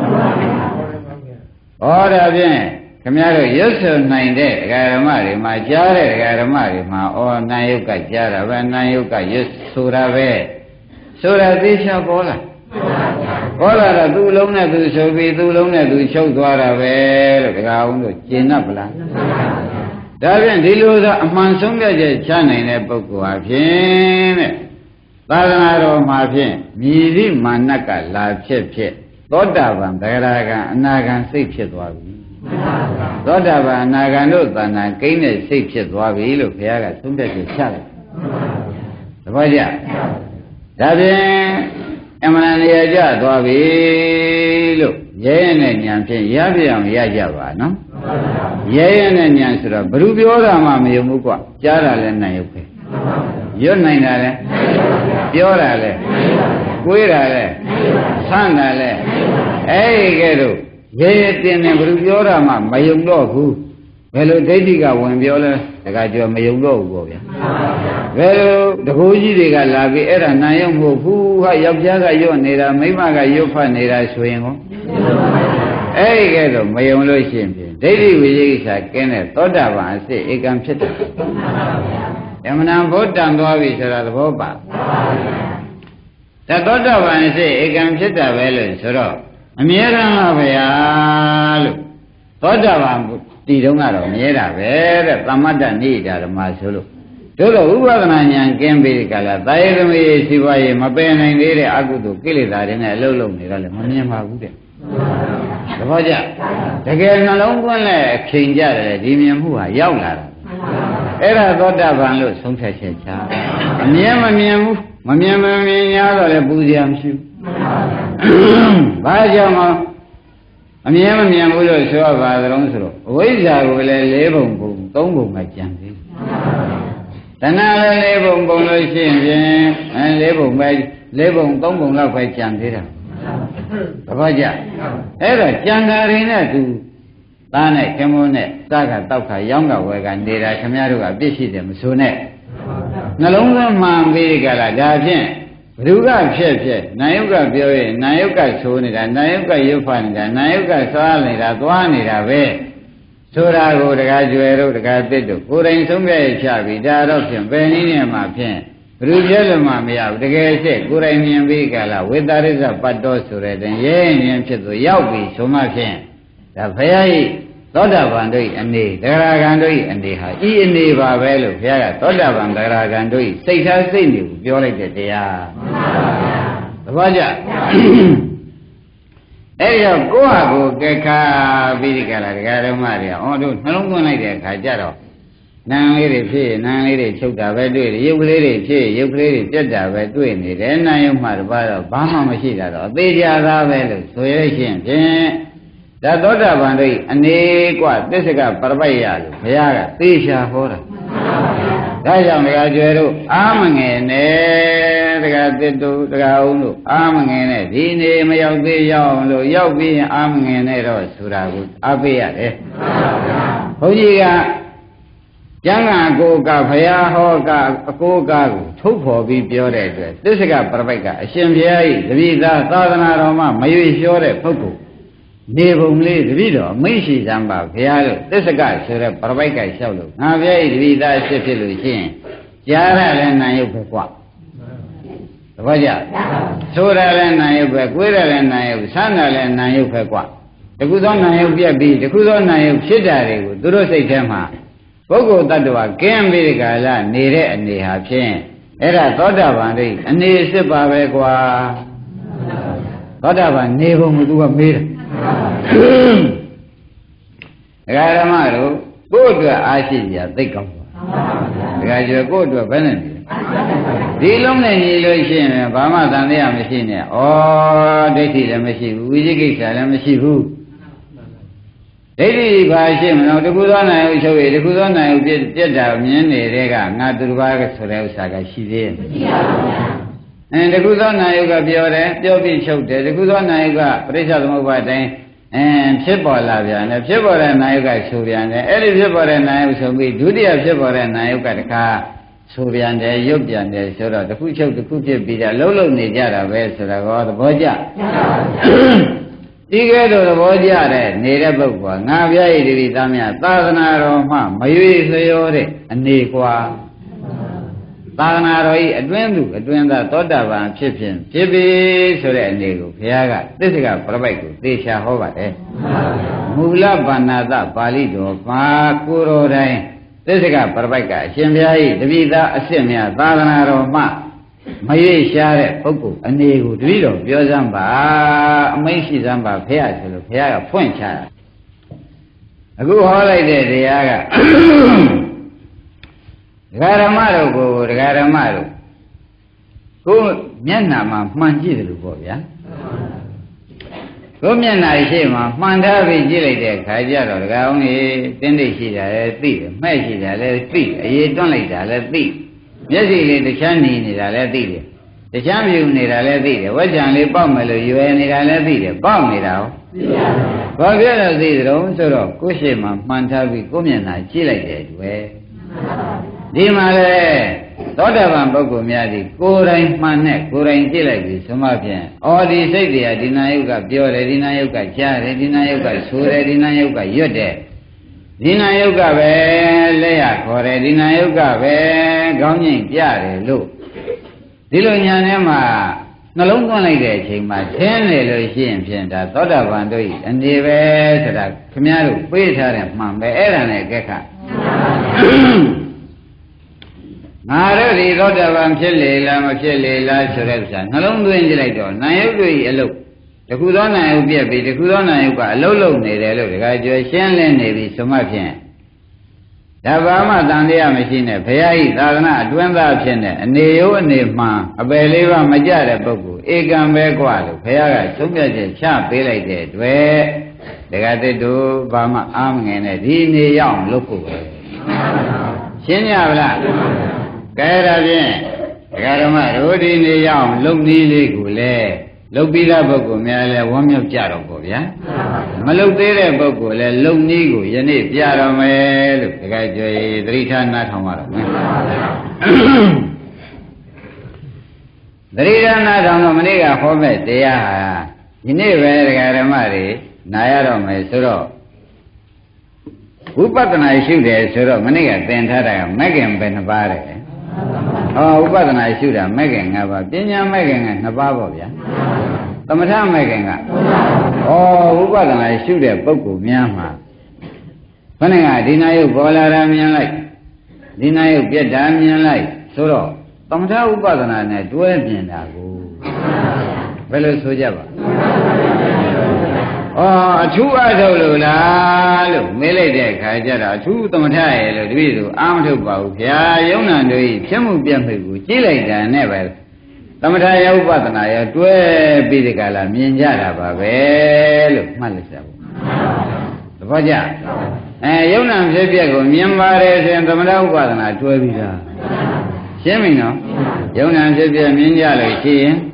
ဟောဒါဖြင့်ခင်ဗျားတို့ရွတ်ဆိုနိုင်တဲ့ဒကာဓမ္မတွေမှာကြားတဲ့ဒကာဓမ္မတွေမှာဩနာယုတ်ကကြားတာပဲနာယုတ်ကရွတ်ဆိုတာပဲဆိုတာသိချပေါ်လာပေါ်လာတော့သူ့လုံးနဲ့သူဆိုပြီးသူ့လုံးနဲ့သူချုပ်သွားတာပဲလို့ဒကာအောင်တို့ကျင့်납ဗလားဒါဖြင့်ဒီလိုသာအမှန်ဆုံးဖြတ်ချက်ချနိုင်တဲ့ပုဂ္ဂိုလ်ဟာဖြင့်တဲ့သာသနာတော်မှာဖြင့်မြည်သည့်မာနကလာဖြစ်ဖြစ်သောတာပန်သဂရကအနာဂံစိတ်ဖြစ်သွားပြီသောတာပန်အနာဂံတို့သဏ္ဍာန်ကိန်းတဲ့စိတ်ဖြစ်သွားပြီလို့ဘုရားကသုံးဖြတ်ချက်ချလိုက်သဘောကျဒါဖြင့်အမှန်တရားကြသွားပြီလို့ရဲရဲနဲ့ဉာဏ်ဖြင့်ရပြအောင်ရကြပါနော်ရဲရဲနဲ့ဉာဏ်ဆိုတော့ဘ누구ပြောတာမှမယုံဘူးကွကြားတာလည်းနိုင်ရုပ်ပဲရွတ်နိုင်တာလည်းပြောတာလည်းကိုယ်တာလည်းဆန်းတာလည်းအဲ့ဒီကဲတော့ရဲရဲတင်တယ်ဘ누구ပြောတာမှမယုံတော့ဘူးဘယ်လိုဒိဋ္ဌိကဝင်ပြောလဲတခါကျော်မယုံတော့ဘူးပေါ့ဗျာဘယ်လိုတကူကြီးတွေကလာပြီးအဲ့ဒါနာယုံမဟုတ်ဘူးဟာယောက်ျားကရွတ်နေတာမိန်းမကရွတ်ဖတ်နေတာဆိုရင်ကောအဲ့ဒီကဲတော့မယုံလို့ရှိရင်ဖြင့်ဒိဋ္ဌိဝိသေကိစ္စကင်းတဲ့သောတာပန်အစစ်ဧကံဖြစ်တယ်ယမနာဘုဒ္ဓံသွားပြီဆိုတာသဘောပါဒါသောတာပန်အစစ်ဧကံဖြစ်တာပဲလို့ဆိုတော့အမြဲတမ်းပါဗျာလို့သောတာပန်ဒီတုန်းကတော့မြဲတာပဲတဲ့သမတ္တနေတာဓမ္မဆိုလို့တို့တော့ဥပဒနာဉာဏ်ကင်းပြီးကြလားတာယသမီးစီပွားရေးမပယ်နိုင်သေးတဲ့အကုသိုလ်ကိလေသာတွေနဲ့အလုံးလုံးနေတော့လည်းမမြင်ပါဘူးတဲ့သဘောကျတကယ်နှလုံးသွင်းလဲအချိန်ကြတယ်ဒီမြင်မှုဟာရောက်လာတာအဲ့ဒါသောတာပန်လို့ဆုံးဖြတ်ချက်ချအမြင်မမြင်ဘူးမမြင်မမြင်များတော့လည်းပူစရာမရှိဘူးဘာကြောင့်မအမြင်မမြင်ဘူးလို့ဆိုရပါသလုံးဆိုတော့အဝိဇ္ဇာကိုလည်း၄ပုံပုံ၃ပုံကကြံသေးတဏှာလည်းလေးပုံပုံလို့ရှိရင်ဖြင့်အဲလေးပုံပဲလေးပုံသုံးပုံလောက်ပဲကြံသေးတာသဘောကျအဲ့တော့ကြံတာတွေနဲ့သူသားနဲ့ခင်မုန်းနဲ့စားကတောက်ခါရောင်းကဝယ်ကနေတာခင်ဗျားတို့ကအပြစ်ရှိတယ်မဆိုနဲ့နှလုံးသွင်းမှန်ပြီးကြလားဒါဖြင့်ဘ누구ကဖြစ်ဖြစ်နာယုတ်ကပြောရင်နာယုတ်ကဆိုနေတာနာယုတ်ကရုပ်ဖတ်နေတာနာယုတ်ကစားနေတာသွားနေတာပဲဆိုတာကိုတကားကျွယ်တို့တကားတစ်တို့ကိုယ်တိုင်ဆုံးဖြတ်ရချပြီဒါတော့ဖြင့်ဘယ်နည်းနဲ့မှဖြင့်ဘ누구ပြလို့မှမရဘူးတကယ်စစ်ကိုယ်တိုင်မြင်ပြီးကြလားဝိတ္တရိစ္ဆပတ်တော်ဆိုတဲ့တည်းရဲရင်ဖြစ်သူရောက်ပြီဆိုမှဖြင့်ဒါဘုရားဤသောတာပန်တို့ဤအနေသဂရာဂံတို့ဤအနေဟာဤအနေပါပဲလို့ဘုရားကသောတာပန်သဂရာဂံတို့ဤစိတ်ထားစိတ်နေကိုပြောလိုက်တဲ့တရားမှန်ပါဗျာသဘောကျအဲ့ဒီတော့ကိုယ့်ဟာကိုယ်ကဲခါပြီးဒီကလာဒကာဓမ္မတွေကအော်တို့နှလုံးသွင်းလိုက်တဲ့အခါကျတော့နံလေးတွေဖြစ်နံလေးတွေချုပ်တာပဲတွေ့တယ်ရုပ်ကလေးတွေဖြစ်ရုပ်ကလေးတွေပြတ်တာပဲတွေ့နေတယ်နာယုံမှတပါတော့ဘာမှမရှိတာတော့အသေးချာသားပဲလို့ဆိုရရှင်ဖြင့်ဒါသောတာပန်တို့အနေกว่าသစ္စကပရပိုက်ရလို့ဘုရားကသေချာဟောတာဒါကြောင့်ဒကာကျွယ်တို့အာမငယ်နဲ့ဒကာသစ်တို့ဒကာအောင်တို့အာမငယ်နဲ့ဒီနေမရောက်သေးရောက်လို့ရောက်ပြီးရင်အာမငယ်နဲ့တော့ဆိုတာကိုအားပေးရတယ်ဘုန်းကြီးကကျမ်းဂန်အကိုကဘုရားဟောကအကိုကကိုထုတ်ဖော်ပြီးပြောတဲ့အတွက်သစ္စကပရပိုက်ကအရှင်ဘုရားဤတပိသာသာသနာတော်မှာမရွေလျှောတဲ့ပုဂ္ဂိုလ်နေပုံလေးတပိတော်အမိန့်ရှိစမ်းပါဘုရားတို့သစ္စကဆိုတဲ့ပရပိုက်ကလျှောက်လို့ငါဘုရားဤတပိသာအစ်ဖြစ်လို့ရှိရင်ကြားရလည်းနာယုတ်ပဲကွာသဘောကျဆိုရလည်းနာယုတ်ပဲကိုယ်ရလည်းနာယုတ်ဆန်းရလည်းနာယုတ်ပဲကွာတခုသောနာယုတ်ပြက်ပြီးတခုသောနာယုတ်ဖြစ်တာတွေကိုသူတို့စိတ်ထဲမှာပုဂ္ဂိုလ်တ attva ကင်းပြီးဒီကလာနေတဲ့အနေဟာဖြင့်အဲ့ဒါသောတာပန်တွေအနေစစ်ပါပဲကွာသောတာပန်နေပုံကသူကမေးတယ်ဒကာဓမ္မတို့ကိုယ့်အတွက်အားရှိကြသိကောင်းပါဒကာကျော်ကိုယ့်အတွက်ဘယ်နဲ့ဒီလုံးနဲ့ညီလို့ရှိရင်ဘာမှတန်တရားမရှိနဲ့ဩဒိဋ္ဌိလည်းမရှိဘူးဝိသိကိစ္စလည်းမရှိဘူးဒိဋ္ဌိဘာရှိမလို့တခုသောနိုင်ဥချုပ်ရတခုသောနိုင်ဥပြည့်ပြည့်တာမြင်နေတဲ့ကငါသူတစ်ပါးကဆိုတဲ့ဥစ္စာကရှိသေးရဲ့မရှိပါဘူးအဲတခုသောနိုင်ဥကပြောတယ်ပြောပြီးချုပ်တယ်တခုသောနိုင်ဥကပရိစ္ဆေသမုပ္ပါဒ်တိုင်းအဲဖြစ်ပေါ်လာပြန်တယ်ဖြစ်ပေါ်တဲ့နိုင်ဥကဆိုပြန်တယ်အဲ့ဒီဖြစ်ပေါ်တဲ့နိုင်ဥဆိုပြီးဒုတိယဖြစ်ပေါ်တဲ့နိုင်ဥကတခါဆိုပြန်တယ်ရုပ်ပြန်တယ်ဆိုတော့တခုချုပ်တခုဖြစ်ပြီးတာလှုပ်လှုပ်နေကြတာပဲဆိုတာကောသဘောကျဒီကဲတော့သဘောကျတဲ့နေတဲ့ပုဂ္ဂိုလ်ကငါဘုရားဤတတိသားများသာသနာတော်မှမရွေလျောတဲ့အနေကွာသာသနာတော်ဤအတွင်းသူအတွင်းသားသောတာပန်ဖြစ်ဖြင့်ဖြစ်ပြီဆိုတဲ့အနေကိုဘုရားကသစ္စကပရပိုက်ကိုသေချာဟောပါတယ်မူလဗန္နာတပါဠိတော်မှာကိုယ်တော်တိုင်းသစ္စကပရပိုက်ကအရှင်ဘုရားဤတပိသားအစစ်များသာသနာတော်မှမရွေ့ရှားတဲ့ပုဂ္ဂိုလ်အနေကိုတပည့်တော်ပြောစမ်းပါအမိန့်ရှိစမ်းပါဖះဆိုလို့ဖះကဖွင့်ချတာအခုဟောလိုက်တဲ့တရားကဒကာဓမ္မတို့ကိုဒကာဓမ္မတို့ကိုမျက်နှာမှာမှန်ကြည့်တယ်လို့ပေါ့ဗျာကိုမျက်နှာရှိမှမှန်ထားပြီးကြည့်လိုက်တဲ့ခါကျတော့ဒကာအောင်ကြီးတင်းတိတ်ရှိတာလည်းသိတယ်မှဲ့ရှိတာလည်းသိအရေးတွန့်လိုက်တာလည်းသိမျက်စိလေးတစ်ချမ်းနေနေတာလည်းသိတယ်တချမ်းပြူနေတာလည်းသိတယ်ဝက်ကြံလေးပေါက်မယ်လို့ရွယ်နေတာလည်းသိတယ်ပေါက်နေတာဟုတ်သိပါဘူးဘာဖြစ်လို့သိကြတော့ဆိုတော့ကိုယ်ရှိမှမှန်ထားပြီးကိုယ်မျက်နှာကြည့်လိုက်တယ်တွေ့ဒီမှာလေသောတာပန်ပုဂ္ဂိုလ်များဒီကိုယ်တိုင်မှန်နဲ့ကိုယ်တိုင်ကြည့်လိုက်ပြီဆိုမှဖြင့်အော်ဒီစိတ်တွေကဒီနာယုတ်ကပြောတယ်ဒီနာယုတ်ကကြားတယ်ဒီနာယုတ်ကဆိုတယ်ဒီနာယုတ်ကရွတ်တယ်ဒီနာယုတ်ကပဲလက်ရခေါ်တယ်ဒီနာယုတ်ကပဲခေါင်းငိမ့်ပြတယ်လို့ဒီလိုညာထဲမှာနှလုံးသွင်းလိုက်တဲ့အချိန်မှာသင်နေလို့ရှိရင်ဖြင့်ဒါသောတာပန်တို့ဤအနေပဲဆိုတာခမည်းတော်ပေးထားတဲ့မှန်ပဲအဲ့ဒါနဲ့ကဲခါငါတို့ဒီသောတာပန်ဖြစ်လေလားမဖြစ်လေလားဆိုတဲ့ဥစ္စာနှလုံးသွင်းကြလိုက်တော့နာယုတ်တို့ဤအလုတ်တခုသောနာယုတ်ပြက်ပြီးတခုသောနာယုတ်ကအလုတ်လုံနေတယ်လို့တခါကျော်ရှင်းလင်းနေပြီဆိုမှဖြင့်ဒါဘာမှတန်တရားမရှိနဲ့ဘုရားဤသာသနာအတွင်းသားဖြစ်နေအနေရိုးအနေမှန်အပယ်လေးပါမကြတဲ့ပုဂ္ဂိုလ်ဧကံပဲกว่าလို့ဘုရားကသုံးပြချက်ချပေးလိုက်တဲ့အတွက်တခါတည်းတို့ဘာမှအားမငယ်နဲ့ဒီနေရောက်လုပ်ဖို့ပဲရှင်းကြပါလား cái ra bien cái đó mà rồi đi đi nhau lúc đi đi của lẽ lúc đi ra bậc của mẹ là quan nhập cha rồi của nhá mà lúc tới đây bậc của là lúc đi của giờ này cha rồi mẹ lúc cái chuyện tri than na thòng mà tri than na thòng mà mình cái khó mẹ thế à giờ này về cái đó mà đi nãy rồi mẹ số rồi Upadana issue there, so many get then had a Megan Benavare. Oh, Upadana issue that Megan about Pinya Megan and Nababia. Tamata Megan. Oh, Upadana issue there, Boku Myanmar. When I deny you Bolaramian light, deny you get Damian light, so Tamata Upadana and twelve in that. Fellow Sojava. Oh, two I told you, Melody Kajara, two Tomatai, Dividu, Amtuba, Yona, Chamu Biampu, Chile, never. Tomatai Upatana, twelve Bidicala, Minjara, Babel, Malisa. The Vaja. And Yona Zebiago, Miambares and Tomata Upatana, twelve Vida. Semino, Yona Zebia Minjala, she.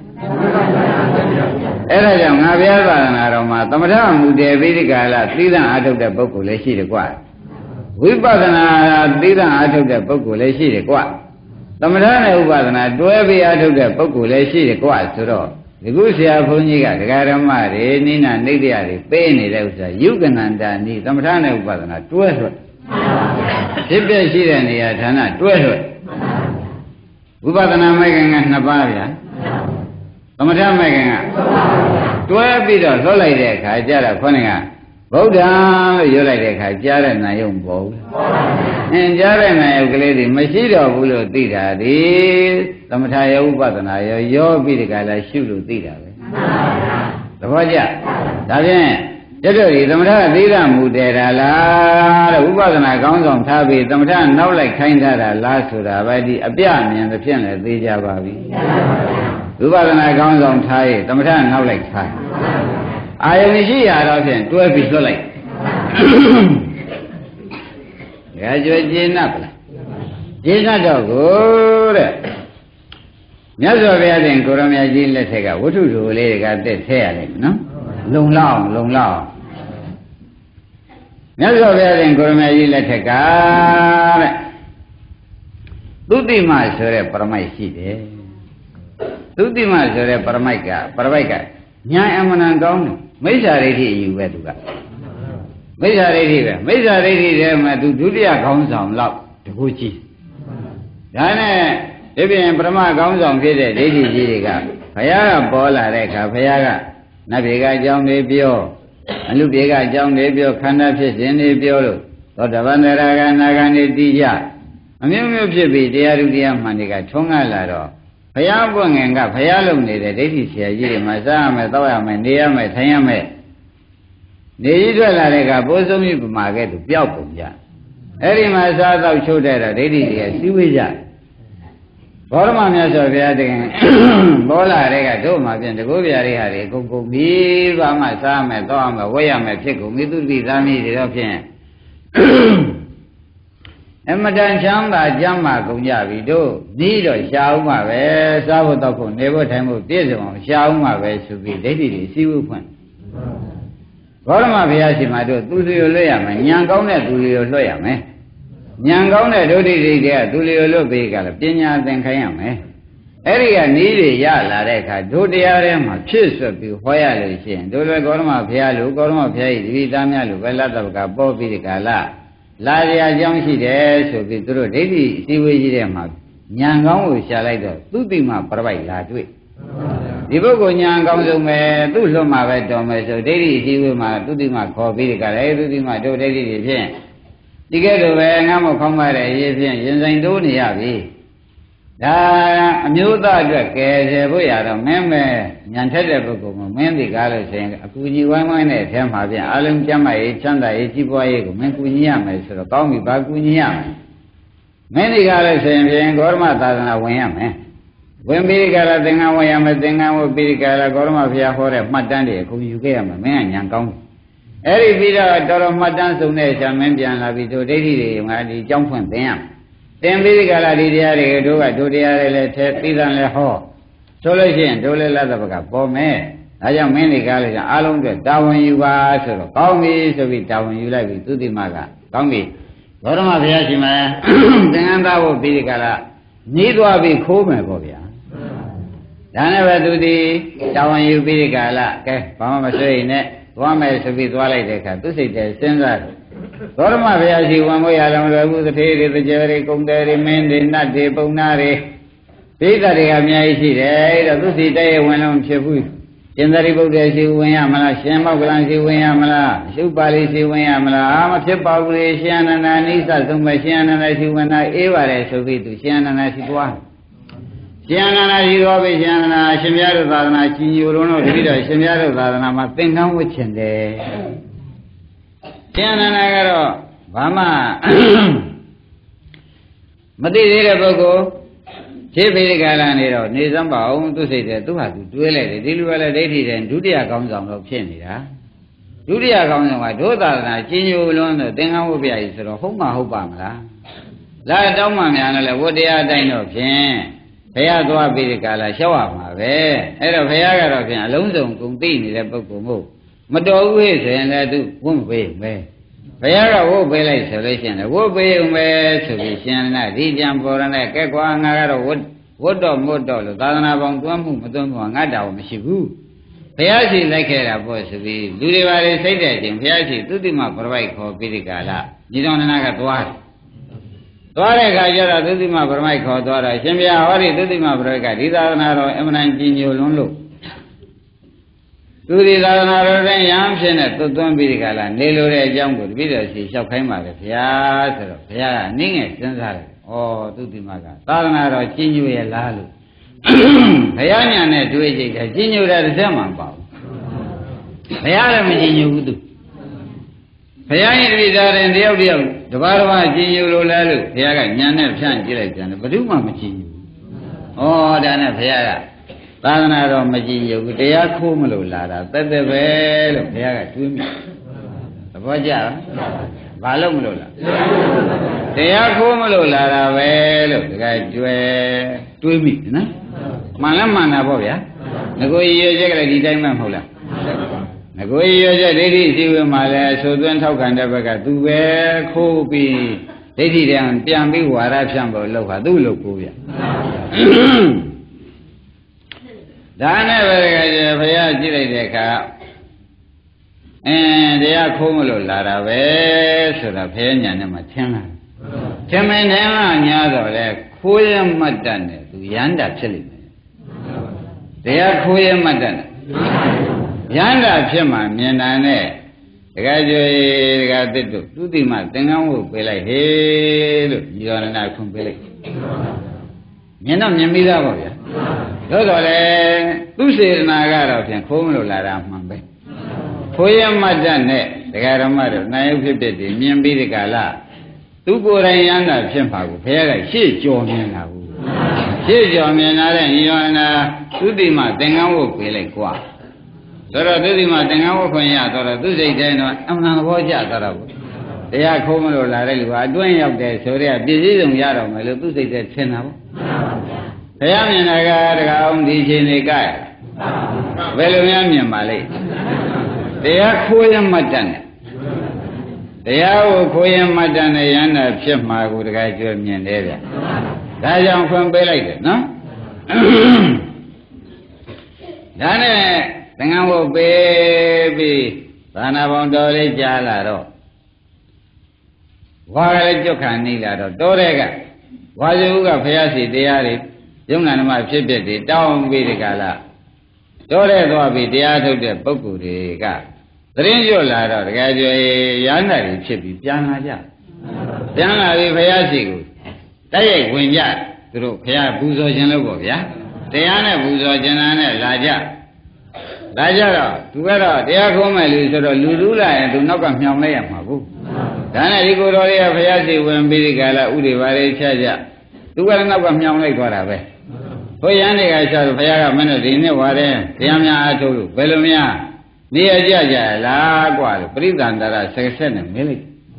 Era yang ngabiar barang aroma, tamada muda bidikala tidak ada dah buku lesi dekwa. Wipasana tidak ada dah buku lesi dekwa. Tamada ne upasana dua bi ada dah buku lesi dekwa suro. Diku siapa ni kan, negara mari ni nanti dia ni, pe ni dah usah. Yukan anda ni tamada ne upasana dua suro. Siapa sih ni ya thana dua suro. Upasana mereka ngan apa ya? Tamada mereka. Dua bida solai dek aja lah, koninga. Bauda, yo lai dek aja lah na yung bau. Enjara na yung keledi, masih dah bulu tidak di. Tamata ya upatana yo yo bida kala shulu tidak. Lepas aja, tapi jadi tamata tidak muda lah. Upatana kaum kaum tapi tamata nau lai kain dah lah sudah. Badi abia ni yang terpian lah tidak babi. Upatana kaum kaum thai, tamata nau lai thai. Ayam ni sih ada apa? Dua pisau lai. Ya jual jenak lah. Jenak jago. Nyata biar yang korang yang jenak sega, wutu tu le kata saya le, no? Long lao, long lao. Nyata biar yang korang yang jenak sega, tuti mas sore permai sih deh. Tuti mas sore permai ka, permai ka. Nyai amanan kau ni, macam reti juga tu kan. Macam reti kan, macam reti dia macam tu dia kau sama lap, terkuci. Dan ni, yang pertama kau sama kita reti je kan. Faya bola reka, faya kan. Nabi kan jauh lebih, alu biar jauh lebih, khana pesen lebih lu. Tahu bandar kan naga ni dia. Amiu lebih dia tu dia mana kan, cungal lah. Faya pun enggak, faya lu ni deh, reti siapa je, masa me tahu ya me, dia me, saya me. Dia itu lah mereka bosum itu makai tu, biar pun je. Eri masa tahu sudah dah, reti dia siapa je. Kalau mana sahaja dengan bola mereka tu macam tu, kau biar hari, kau kau biar masa me, tahu me, waya me, cekung itu bisa ni dia macam. Emadhan Shamba Jamma Kunjabi do, Nido Shauma, Savotaku, never time Pisum, Shauma, Subi, Dedi, Sivupan. Gorma Viasimado, Tulio Loyam, Yangone, Tulio Loyam, eh? Yangone, Dodi, Tulio Lobica, Pina, then Kayam, Area needed Yala Reka, Dodi Arema, Chis of the Hoyal, Dola Gorma Pialu, Gorma Pia, Vidamialu, Velata, Bobby Cala. Laya jam si deh, so betul jadi siapa je mak nyangkau usia lagi tu, tu timah perbaik lah tu. Ibu ko nyangkau tu me, tu so mak betul me so jadi siapa mak tu timah kopi kalau tu timah tu jadi dia pun. Jika tu me ngamu kamar dia pun, jenazah tu ni abi. Dah amuda juga kerja bu ya, memang nyantai dia buku, memang di kalau saya aku ni wang ni saya macam alam jamai canda eci buai aku, memang kunyia macam kau mi bagu kunyia. Memang di kalau saya yang korma tak nak wayam eh. Wayam biri kalau tengah wayam tengah wayam biri kalau korma via hore madan dia, aku juga yang memang yang kau. Eri bira dorong madan sungai saya memang lebih tu dari dia, yang ada jauh pun tengah. တင်ပြီးကြလားဒီတရားတွေတို့ကတို့တရားတွေလည်းထဲပြီးသားလည်းဟောဆိုလို့ရှိရင်တို့လည်းလက်သဘကပေါ်မယ်ဒါကြောင့်မင်းဒီကားလေးကအားလုံးအတွက်တာဝန်ယူပါဆိုတော့ကောင်းပြီဆိုပြီးတာဝန်ယူလိုက်ပြီသူတိမကကောင်းပြီဘောရမဘုရားရှင်မယ်သင်္ကန်းသားဖို့ပြီးဒီကလာညီးသွားပြီးခိုးမယ်ပေါ့ဗျာဒါနဲ့ပဲသူဒီတာဝန်ယူပြီးဒီကလာကဲဘာမှမဆွေးရင်နဲ့သွားမယ်ဆိုပြီးသွားလိုက်တဲ့အခါသူစိတ်ထဲစဉ်းစားတယ်ဘောရမဘုရားရှင်ဝန်မရလည်းမလွယ်ဘူးသထေတွေတကြယ်တွေကုံတယ်တွေမင်းတွေနတ်တွေပုံနာတွေဒိဋ္ဌတွေကအများကြီးရှိတယ်တော့သူစီတည်းဝင်လုံးဖြစ်ဘူးရှင်သာရိပုတ္တရာရှိဝင်ရမလားရှင်မောက္ကလန်ရှိဝင်ရမလားရှုပါဠိရှိဝင်ရမလားအာမဖြစ်ပါဘူးလေရှင်အနန္ဒာနိစ္စသုံးပဲရှင်အနန္ဒာရှိဝင်တာအေးပါတယ်ဆိုပြီးသူရှင်အနန္ဒာရှိသွားရှင်အနန္ဒာရှိသွားပြီရှင်အနန္ဒာရှင်မြတ်တို့သာသနာကြီးညိုလုံးတို့တတိတော်ရှင်မြတ်တို့သာသနာမှာသင်္ကန်းဝတ်ချင်တယ်ရှင်အနန္ဒာကတော့ဘာမှမသိသေးတဲ့ပုဂ္ဂိုလ်ခြေပိဋကလာနေတော့နေစမ်းပါအောင်သူစိတ်တယ်သူဟာသူတွေးလိုက်တယ်ဒီလိုပဲလေဒိဋ္ဌိတဲ့ဒုတိယကောင်းဆောင်တော့ဖြစ်နေတာဒုတိယကောင်းဆောင်ကဒုသာသနာကျင်းညိုလွန်းတော့သင်္ကန်းဝတ်ပြကြီးဆိုတော့ဟုတ်မှဟုတ်ပါမလားလာတောင်းမှများလည်းဝတ္တရားအတိုင်းတော့ဖြင့်ဘုရားသွားပိဋကလာလျှောက်ရမှာပဲအဲ့တော့ဘုရားကတော့ဖြင့်အလုံးစုံကုန်သိနေတဲ့ပုဂ္ဂိုလ်မို့မတော်ဘူးဟဲ့ဆိုရင်လည်းသူဝတ်ပေးမယ်ဘုရားကဝတ်ပေးလိုက်ဆိုလို့ရှိရင်လည်းဝတ်ပေးအောင်ပဲဆိုပြီးရှင်နာဒီပြန်ပေါ်ရတဲ့ကဲကွာငါကတော့ဝတ်ဝတ်တော်မွတ်တော်လို့သာသနာပေါင်းသွမ်းမှုမသွမ်းမှုငါတောင်မရှိဘူးဘုရားရှိလိုက်ခဲ့တာပေါ့ဆိုပြီးလူတွေပါလေစိတ်တဲ့ချင်းဘုရားရှိသုတိမပရပိုက်ခေါ်ပြီးဒီကလာညီတော်နန္ဒကသွားတယ်သွားတဲ့အခါကျတော့သုတိမပရမိုက်ခေါ်သွားတော့ရှင်ဘုရားဟောဒီသုတိမပရပိုက်ကဒီသာသနာတော်အမှန်တန်ကြီးညိုလွန်းလို့သူဒီသာသနာတော်တိုင်းရဟန်းဖြစ်နေသွတ်သွန်းပြီးဒီကလာနေလို့တဲ့အကြောင်းကိုတပည့်တော်ရှိလျှောက်ခိုင်းပါလေဘုရားဆိုတော့ဘုရားကနင်းငယ်စဉ်းစားတယ်ဩသူတိမကသာသနာတော်ကြီးညိုရဲ့လားလို့ဘုရားညာနဲ့တွေ့ကြည့်တယ်ကြီးညိုတဲ့တစ်ချက်မှမပေါ့ဘုရားလည်းမကြီးညိုဘူးသူဘုရားရဲ့တပည့်တော်ရင်တယောက်တယောက်တပါးတပါးကြီးညိုလို့လဲလို့ဘုရားကညာနဲ့ဖြန့်ကြည့်လိုက်ပြန်တယ်ဘယ်သူမှမကြီးညိုဘူးဩဒါနဲ့ဘုရားကသာသနာတော်မကြီးညိုဘူးတရားခိုးမလို့လာတာတက်တက်ပဲလို့ဘုရားကတွေးမိသဘောကျလားဘာလို့မလို့လားတရားခိုးမလို့လာတာပဲလို့တကယ်ကျွဲတွေးမိနော်မှန်လားမှန်တာပေါ့ဗျာငကိုရည်ရချက်ကလည်းဒီတိုင်းမှမဟုတ်လားငကိုရည်ရချက်ဒိဋ္ဌိရှိဝေမှာလဲဆိုသွင်းထောက်ခံတဲ့ဘက်ကသူပဲခိုးပြီးဒိဋ္ဌိတန်ပြန်ပြီးဝါရဖြန့်ဖို့လောက်ဟာသူ့လို့ကိုဗျာဒါနဲ့ပဲတကယ်ကျဘုရားကြည့်လိုက်တဲ့အခါအင်းတရားခိုးမလို့လာတာပဲဆိုတာဘုရားညာနဲ့မှထင်လာထင်မင်းနဲ့မှညာတော့လေခိုးရမတ်တတ်နဲ့သူရန်တာဖြစ်လိမ့်မယ်တရားခိုးရမတ်တတ်နဲ့ရန်တာဖြစ်မှမြင်တာနဲ့တကယ်ကြွေတကယ်တစ်တို့သူတိမသင်္ကန်းဝတ်ပေးလိုက်ဟေးလို့ညီတော်နာခွန်ပေးလိုက်မြင်တော့မြင်ပြီးသားပါဗျာသို့တော်လေသူစေတနာကတော့ဖြင့်ခိုးမလို့လာတာမှန်ပဲခိုးရမတ်တတ်နဲ့တရားဓမ္မတို့နိုင်ရုပ်ဖြစ်ဖြစ်ဒီမြင်ပြီးဒီကလာသူကိုယ်တိုင်ရမ်းတာဖြစ်မှာကိုဘုရားကရှေ့ကြော်မြင်တာဘူးရှေ့ကြော်မြင်လာတဲ့ညီတော်နာသုတိမသင်္ကန်းဝတ်ပေးလိုက်ကွာဆိုတော့သုတိမသင်္ကန်းဝတ်ခွင့်ရတော့သူစိတ်ထဲတော့အမှန်သဘောကျသွားတော့ဘူးတရားခိုးမလို့လာတဲ့လူကအတွင်းရောက်တယ်ဆိုတော့ပြည့်စည်စုံရတော့မယ်လို့သူစိတ်ထဲထင်တာပေါ့ဘုရားမြင်တာကတကအောင်ဒီချိန်လေးကဲဘယ်လိုများမြင်ပါလိမ့်တရားခိုးရမတ်တတ်နဲ့တရားကိုခိုးရမတ်တတ်နဲ့ရဟန္တာဖြစ်မှာကိုတကယ်ကျွမြင်တယ်ဗျဒါကြောင့်ခွင့်ပေးလိုက်တယ်နော်ဒါနဲ့သင်္ကန်းဝတ်ပေးပြီးသာနာပေါင်းတော်လေးကြားလာတော့ဝါကလေးကြွခံနေလာတော့တောတဲ့ကဝါဇုကဘုရားစီတရားတွေယုံနာဓမ္မဖြစ်ဖြစ်တွေတောင်းပြီးဒီကလာတောတဲ့သွားပြီးတရားထုတ်တဲ့ပုဂ္ဂိုလ်တွေကသတင်းကျွလာတော့တကယ်ကျွေရဟန္တာတွေဖြစ်ပြီးပြန်လာကြပြန်လာပြီးဘုရားစီကိုတိုက်ရိုက်ဝင်ကြသူတို့ဘုရားပူဇော်ခြင်းလို့ပေါ့ဗျာတရားနဲ့ပူဇော်ခြင်းနဲ့လာကြလာကြတော့သူကတော့တရားခိုးမယ်လူဆိုတော့လူလူလာရင်သူနောက်ကမြောင်လိုက်ရမှာဘူးဒါနဲ့ဒီကိုယ်တော်တွေကဘုရားစီဝင်ပြီးဒီကလာဥတွေပါလေချကြသူကလည်းနောက်ကမြောင်လိုက်သွားတာပဲဘုရားတွေကချတော့ဘုရားကမင်းတို့ဒီနေ့ဝါတယ်တရားများအားထုတ်လို့ဘယ်လိုများနေရကြကြလားกว่าလို့ပရိသန္တရာဆက်ဆက်နဲ့မင်းလိုက်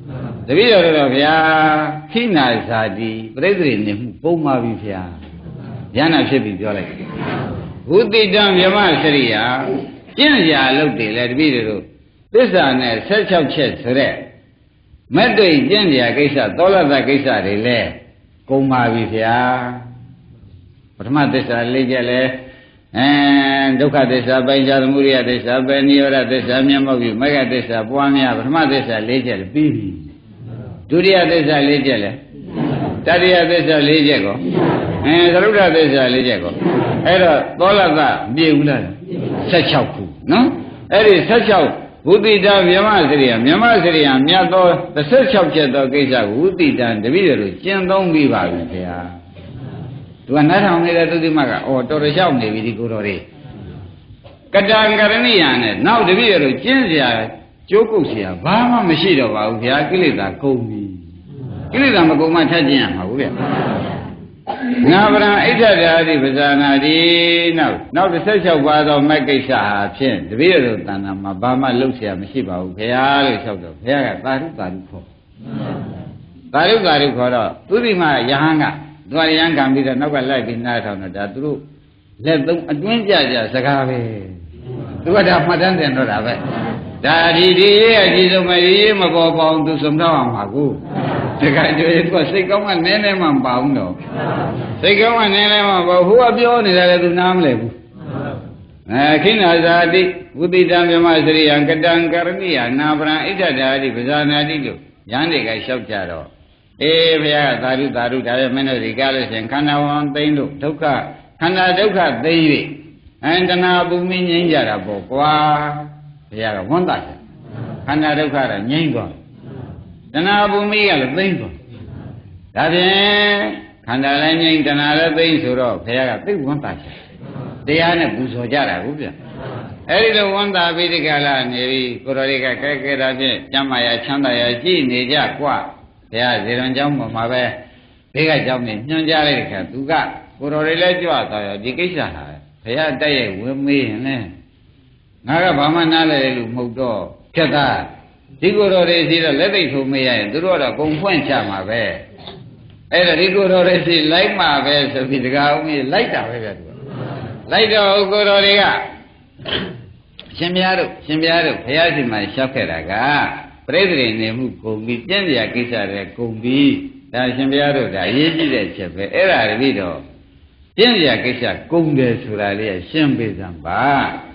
တပည့်တော်တို့ဗျာခိနာဇာတိပြိဿရိနေမှုပုံပါပြီဗျာဉာဏ်ဖြစ်ပြီပြောလိုက်ဝုတိတံမြမစရိယာကျင့်ရာလုပ်တယ်လေတပည့်တို့သစ္စာနဲ့ဆက်၆ချက်ဆိုတဲ့မက်တွေ့ကျင့်ရာကိစ္စသောလသကိစ္စတွေလဲကုန်ပါပြီဗျာပထမသစ္စာလေးချက်လဲအဲဒုက္ခသစ္စာပိုင်းခြားသမုဒယသစ္စာပဲနိရောဓသစ္စာမျက်မှောက်ပြီးမဂ္ဂသစ္စာပွားများပထမသစ္စာလေးချက်ပြီးပြီဒုတိယသစ္စာလေးချက်လဲတတိယသစ္စာလေးချက်ကောအဲသရုဒ္ဓသစ္စာလေးချက်ကောအဲ့တော့သောလသပြေဘူးလားဆက်၆ခုနော်အဲ့ဒီဆက်၆ဝုတိတံမြမစရိယမြမစရိယမြတ်သောဆက်၆ချက်သောကိစ္စဝုတိတံတပည့်တို့ကျင့်သုံးပြီးပါပြီခင်ဗျာသူကနားထောင်နေတဲ့သုတိမကအော်တော်တော်လျှောက်နေပြီဒီကိုတော်လေးကတံကရဏိယနဲ့နောက်တပည့်တို့ကျင့်စရာကျိုးကုတ်စရာဘာမှမရှိတော့ပါဘူးဗျာကိလေသာကုန်ပြီကိလေသာမကုန်မှထပ်ကျင့်ရမှာဘူးဗျာငါဗရံဣဋ္ဌဓာတိပဇာနာတိနောက်နောက်တစ်ဆက်လျှောက်ပါသောမက်ကိစ္စဟာဖြင့်တပည့်တို့တဏ္ဍာမှာဘာမှလုပ်เสียမရှိပါဘူးခင်ဗျာလို့လျှောက်တော့ဘုရားကသာဓုသာဓုခေါ်သာဓုသာဓုခေါ်တော့သူဒီမှာယဟန်ကသူကရန်ခံပြီးတော့နောက်ကလိုက်ပြီးနားထောင်တော့ဒါသူတို့လက်သုံးအတွင်းကြကြစကားပဲသူကဒါမှတ်တမ်းတင်တော့တာပဲဒါဒီဒီရဲ့အကြီးဆုံးမကြီးမပေါ်ပေါအောင်သူစုံတော့အောင်ပါကူတခါကျရင်သူကစိတ်ကောင်းကနည်းနည်းမှမပါဘူးတော့စိတ်ကောင်းကနည်းနည်းမှပေါ့ဟိုကပြောနေတာလည်းသူနားမလဲဘူးအဲခိနာဇာတိဝုတိတံမြမစရိယံကတံကရဏိယနာပရံဣဋ္ဌဓာတိပဇာနာတိတို့ရန်တွေကလျှောက်ကြတော့အေးဘုရားသာဓုသာဓုဒါပဲမင်းတို့ဒီကားလို့ရှင်ခန္ဓာဝန်သိမ့်လို့ဒုက္ခခန္ဓာဒုက္ခသိမ့်၍အန္တနာပူမင်းငြိမ်းကြတာပေါ့ကွာဘုရားကဝန်တာတယ်ခန္ဓာဒုက္ခကငြိမ်းသွားတဏှာပူမင်းကလည်းသိမ့်သွားဒါဖြင့်ခန္ဓာလည်းငြိမ်းတဏှာလည်းသိမ့်ဆိုတော့ဘုရားကသိဝန်တာတယ်တရားနဲ့ပူဇော်ကြတာဟုတ်ဗျအဲ့ဒီလိုဝန်တာပြီးဒီကလာနေပြီကိုတော်တွေကကဲကဲတာဖြင့်ကျမ်းမာရချမ်းသာရကြည်နေကြကွာဘုရားဇေရံကျောင်းပေါ်မှာပဲဘေးကကျောင်းနေညွှန်ကြားလိုက်တဲ့ခါသူကကိုတော်တွေလည်းကြွသွားရောဒီကိစ္စဟာဘုရားတက်ရဲ့ဝင်မေးရင်လည်းငါကဘာမှနားလဲလို့မဟုတ်တော့ဖြတ်သားဒီကိုတော်တွေစီတော့လက်သိထုံမေးရရင်သူတို့ကတော့ဂုံဖွင့်ချမှာပဲအဲ့ဒါဒီကိုတော်တွေစီလိုက်မှာပဲဆိုပြီးတကားဦးကြီးလိုက်တာပဲဗျသူကလိုက်တော့ကိုတော်တွေကရှင်ပြားတို့ရှင်ပြားတို့ဘုရားရှင်မှာရှောက်ခဲ့တာကပြိဿရိနေမှုကုန်ပြီးကျင့်စရာကိစ္စတွေကုန်ပြီးဒါရှင်ဘုရားတို့ဒါအရေးကြီးတဲ့ချက်ပဲအဲ့ဒါတည်းတော့ကျင့်စရာကိစ္စကုန်တယ်ဆိုတာလေးရှင်းပေးစမ်းပါ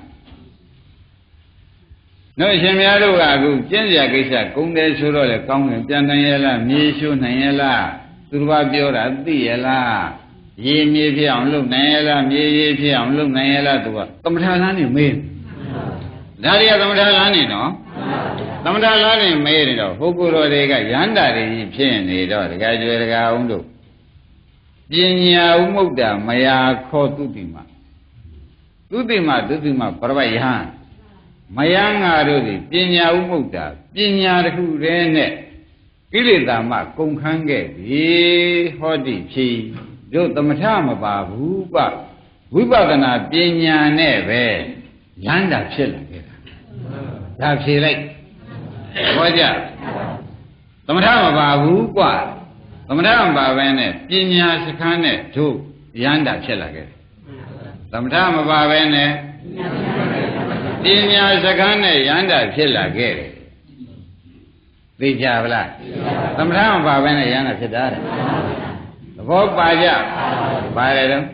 တို့ရှင်ဘုရားတို့ကအခုကျင့်စရာကိစ္စကုန်တယ်ဆိုတော့လေကောင်းတယ်ပြန်နိုင်ရလားမြေရှိုးနိုင်ရလားသူတစ်ပါးပြောတာသိရလားရေမြေဖြစ်အောင်လုပ်နိုင်ရလားမြေရေဖြစ်အောင်လုပ်နိုင်ရလားသူကသမထလမ်းနေမေးဒါတွေကသမထလမ်းနေနော်သမထလားနဲ့မဲနေတော့ပုဂ္ဂိုလ်တော်တွေကရန္တာတွေကြီးဖြစ်နေတော့တကယ်ကျွယ်တကအောင်တို့ပညာဥမုဒ္ဒမယာခောတုတိမတုတိမတုတိမပရဝယဟမယငါတို့သည်ပညာဥမုဒ္ဒပညာတစ်ခုတည်းနဲ့ကိလေသာမှကုန်ခန်းခဲ့ပြီဟောတိဖြီတို့သမထမပါဘူးပဝိပဿနာပညာနဲ့ပဲရန္တာဖြစ်လာခဲ့တာဒါဖြေလိုက်ဟောကြသမထမပါဘူးกว่าသမထမပါဘဲနဲ့ပညာစခန်းနဲ့တို့ရန္တာဖြစ်လာခဲ့တယ်သမထမပါဘဲနဲ့ပညာစခန်းနဲ့ရန္တာဖြစ်လာခဲ့တယ်သိကြဗလားသမထမပါဘဲနဲ့ရန္တာဖြစ်တာတဲ့သဘောပါကြပါတယ်တော့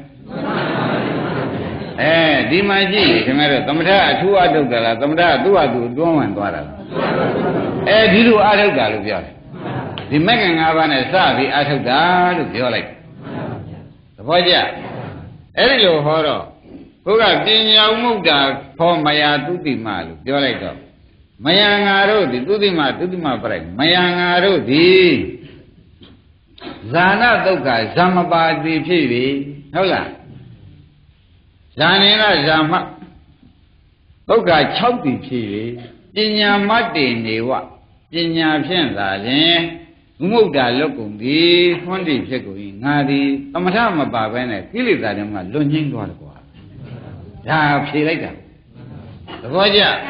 အဲဒီမှာကြည့်ခင်ဗျားတို့သမထအထူးအထုတ်တယ်လားသမထသူ့ဟာသူတွန်းဝင်သွားတာလားအဲဒီလိုအထုတ်တာလို့ပြောတယ်ဒီမဂ္ဂင်၅ပါးနဲ့စပြီးအထုတ်တာလို့ပြောလိုက်သဘောကျအဲဒီလိုဟောတော့ဘုရားပညာဥမုဒ္ဒါခောမယာတုတိမလို့ပြောလိုက်တော့မယံငါတို့ဒီတုတိမတုတိမပြလိုက်မယံငါတို့ဒီဇာနာဒုက္ခဇမ္မပါတိဖြစ်ပြီဟုတ်လားဇာနေလားဇာမဒုက္ခ၆တိဖြစ်ပြီပညာမတ္တေနေဝပညာဖြင့်သာလျှင်ဥမုဒ္ဒါလွတ်ကုန်သည်ဟွန်းတိဖြစ်ကုန်၏ငါသည်သမထမပါဘဲနဲ့ကိလေသာတွေမှာလွတ်ငြိမ်းသွားတယ်ကွာဒါဖြေလိုက်တာသဘောကျ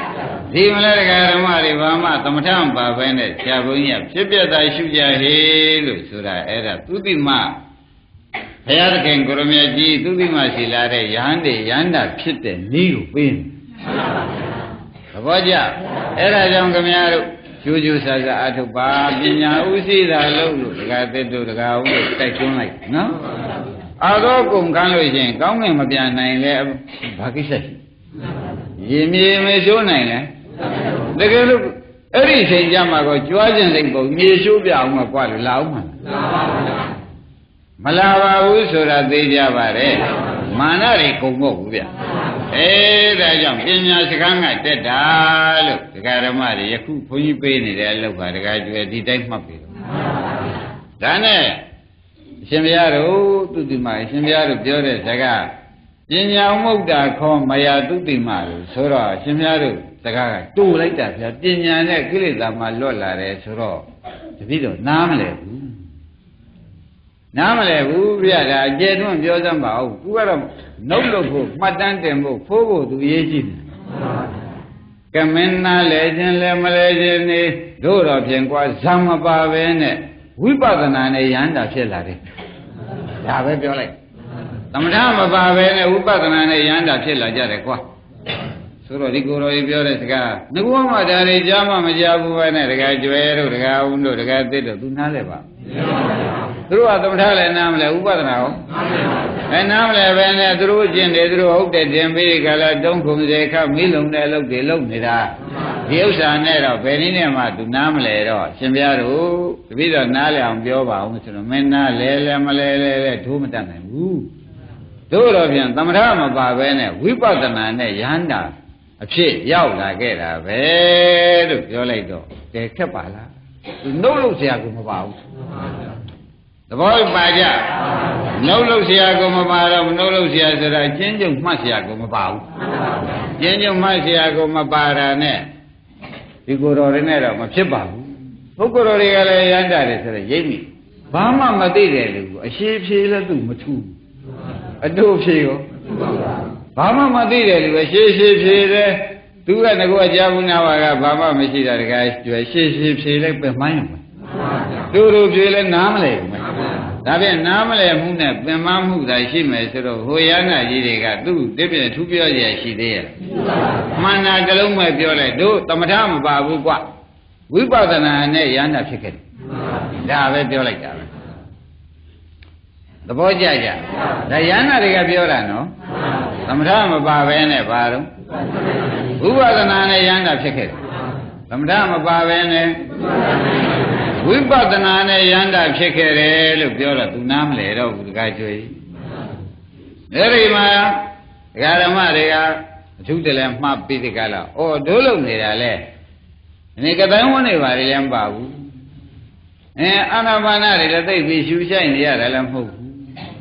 ဒီမလဲတရားဓမ္မတွေဘာမှသမထမပါဘဲနဲ့ဆရာဘုန်းကြီးကဖြစ်ပြတာရှုကြဟေလို့ဆိုတာအဲ့ဒါသုတိမဘုရားသခင်ကိုရမကြီးသုတိမရှိလာတဲ့ယဟန်တွေယန္တာဖြစ်တဲ့နည်းကိုပေးတယ်သဘောကျအဲ့ဒါကြောင့်ခင်ဗျားတို့ကျိုးကျိုးဆာဆာအထုပ်ပါပညာဥသိတာလို့လို့ဒကာသစ်တို့ဒကာဦးတို့တိုက်တွန်းလိုက်နော်အာတော့ကုန်ကန်းလို့ရှိရင်ကောင်းငင်မပြန်နိုင်လဲဘာကိစ္စရှိရေမြေမရှိုးနိုင်လဲတကယ်လို့အဲ့ဒီချိန်ကြမှာကိုကြွားခြင်းစိတ်ပုံမြေရှိုးပြအောင်မကွာလို့လာအောင်မှာမလာပါဘူးဆိုတာသိကြပါတယ်မာနတွေကုန်တော့ဘူးဗျအဲဒါကြောင့်ပညာစကားကတက်တာလို့ဒကာဓမ္မတွေယခုဘုန်းကြီးပေးနေတဲ့အလုပ်ကဒကာကျွယ်ဒီတိုင်းမှတ်ပြီဒါနဲ့အရှင်ဘုရားတို့သူတိမအရှင်ဘုရားတို့ပြောတဲ့စကားပညာမုတ်တာခေါ်မယာသူတိမလို့ဆိုတော့အရှင်ဘုရားတို့စကားကတူလိုက်တာဗျာပညာနဲ့ကိလေသာမှလွတ်လာတယ်ဆိုတော့တပည့်တော်နားမလဲဘူးနားမလဲဘူးဗျာဒါအကျယ်တွန်းပြောစမ်းပါဦးသူကတော့နှုတ်လို့ဖို့မှတ်တမ်းတင်ဖို့ဖိုးဖို့သူရေးကြည့်တယ်ကမင်းနာလဲခြင်းလဲမလဲခြင်းနေတို့တော့ဖြင့်ကွာဇံမပါပဲနဲ့ဝိပဿနာနဲ့ယန္တာဖြစ်လာတယ်ဒါပဲပြောလိုက်သမထမပါပဲနဲ့ဝိပဿနာနဲ့ယန္တာဖြစ်လာကြတယ်ကွာဆိုတော့ဒီကိုယ်တော်ကြီးပြောတဲ့စကားငကူမှဒါတွေကြားမှမကြားဘူးပဲနဲ့တကယ်ကျွဲတို့တကယ်ဦးတို့တကယ်သစ်တို့သူနားလဲပါသူတို့ကသမထလည်းနားမလဲဥပဒနာရောအဲနားမလဲပဲနဲ့သူတို့ကျင့်တယ်သူတို့ဟုတ်တယ်တင်ပြီးကြလားတုံးခုံစေခမီးလုံးတဲ့အလုပ်တွေလုပ်နေတာဒီဥစ္စာနဲ့တော့ဘယ်နည်းနဲ့မှသူနားမလဲတော့ရှင်ပြားတို့တပည့်တော်နားလဲအောင်ပြောပါဦးဆိုတော့မင်းနားလဲလဲမလဲလဲလဲဒိုးမတတ်နိုင်ဘူးတို့တော့ပြန်သမထမပါပဲနဲ့ဝိပဿနာနဲ့ယန္တာအဖြစ်ရောက်လာခဲ့တာပဲလို့ပြောလိုက်တော့ကဲခက်ပါလားသူနှုတ်လို့ဆရာကမပါဘူးသဘောပါကြနှုတ်လို့ဆရာကမပါတော့နှုတ်လို့ဆရာဆိုတာကျင်းကျုံမှတ်ဆရာကမပါဘူးကျင်းကျုံမှတ်ဆရာကမပါတာနဲ့ဒီကိုယ်တော်တွေနဲ့တော့မဖြစ်ပါဘူးပုဂ္ဂိုလ်တော်တွေကလည်းရမ်းတာတယ်ဆိုတော့ရိပ်မိဘာမှမသိတယ်လို့အရှိဖြေလည်းသူမထူးအတူဖြေရောဘာမှမသိတယ်လို့ရှေးရှေးဖြေတယ်သူကငါကကြားဘူးနာပါကဘာမှမရှိတာတကယ်ကျွယ်ရှေးရှေးဖြေလိုက်ပဲမှန်းရမယ်တူတူဖြေလဲနားမလဲဘူးဒါဖြင့်နားမလဲမှုနဲ့ပင်မမှုသာရှိမယ်ဆိုတော့ဟိုရဟနာကြီးတွေကသူ့တပြည့်ထူးပြောရရှိသေးရဲ့မှန်တာတလုံးမဲ့ပြောလိုက်တို့သမထမပါဘူးကွဝိပဿနာနဲ့ယန္တာဖြစ်ခဲ့တယ်ဒါပဲပြောလိုက်တာပဲသဘောကျကြဒါယန္တာတွေကပြောတာနော်သမထမပါပဲနဲ့ပါတော့ဝိပဿနာနဲ့ယန္တာဖြစ်ခဲ့တယ်သမထမပါပဲနဲ့ဝိပဿနာနဲ့ယန္တာဖြစ်ခဲ့တယ်လို့ပြောတော့သူနားမလဲတော့ဘူးတခါကျွေးအဲဒီမှာဒကာဓမ္မတွေကအထူးတလဲမှတ်ပြီးဒီကလာအော်ဒိုးလုံနေတာလဲဒီကတိုင်းဝန်နေပါလေလည်းမပါဘူးအဲအာနာပါနတွေလည်းသိပြီးရှူဆိုင်နေရတယ်လည်းမဟုတ်ဘူး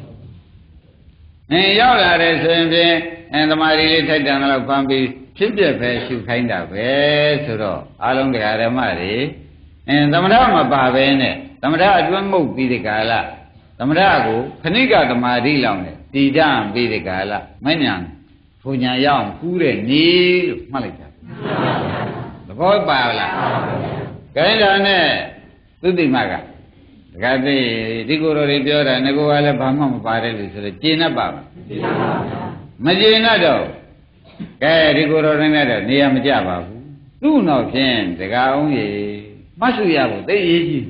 အဲရောက်လာတယ်ဆိုရင်ဖြင့်အဲသမာဓိလေးထိုက်တန်တော့ပန်းပြီးဖြစ်ပြပဲရှုခိုင်းတာပဲဆိုတော့အားလုံးတရားဓမ္မတွေအဲသမထမပါပဲနဲ့သမထအတွင်းငုတ်ပြီးဒီကာလသမထကိုခဏိကသမာဓိလောင်နဲ့တည်တံ့ပြီးဒီကာလမဉ္ဇဏ်ဘုံညာရအောင်ကူးတဲ့နေလို့မှတ်လိုက်တာသဘောပါလားခိုင်းတာနဲ့သုတိမကဒကာသိဒီကိုယ်တော်တွေပြောတာငါကလည်းဘာမှမပါတယ်လို့ဆိုတော့ကျေနပ်ပါမကျေနပ်တော့ကဲဒီကိုယ်တော်တွေနဲ့တော့နေရာမကျပါဘူးသူ့နောက်ဖြင့်ဒကာအောင်ကြီးမှတ်စုရဖို့သိရေးကြည့်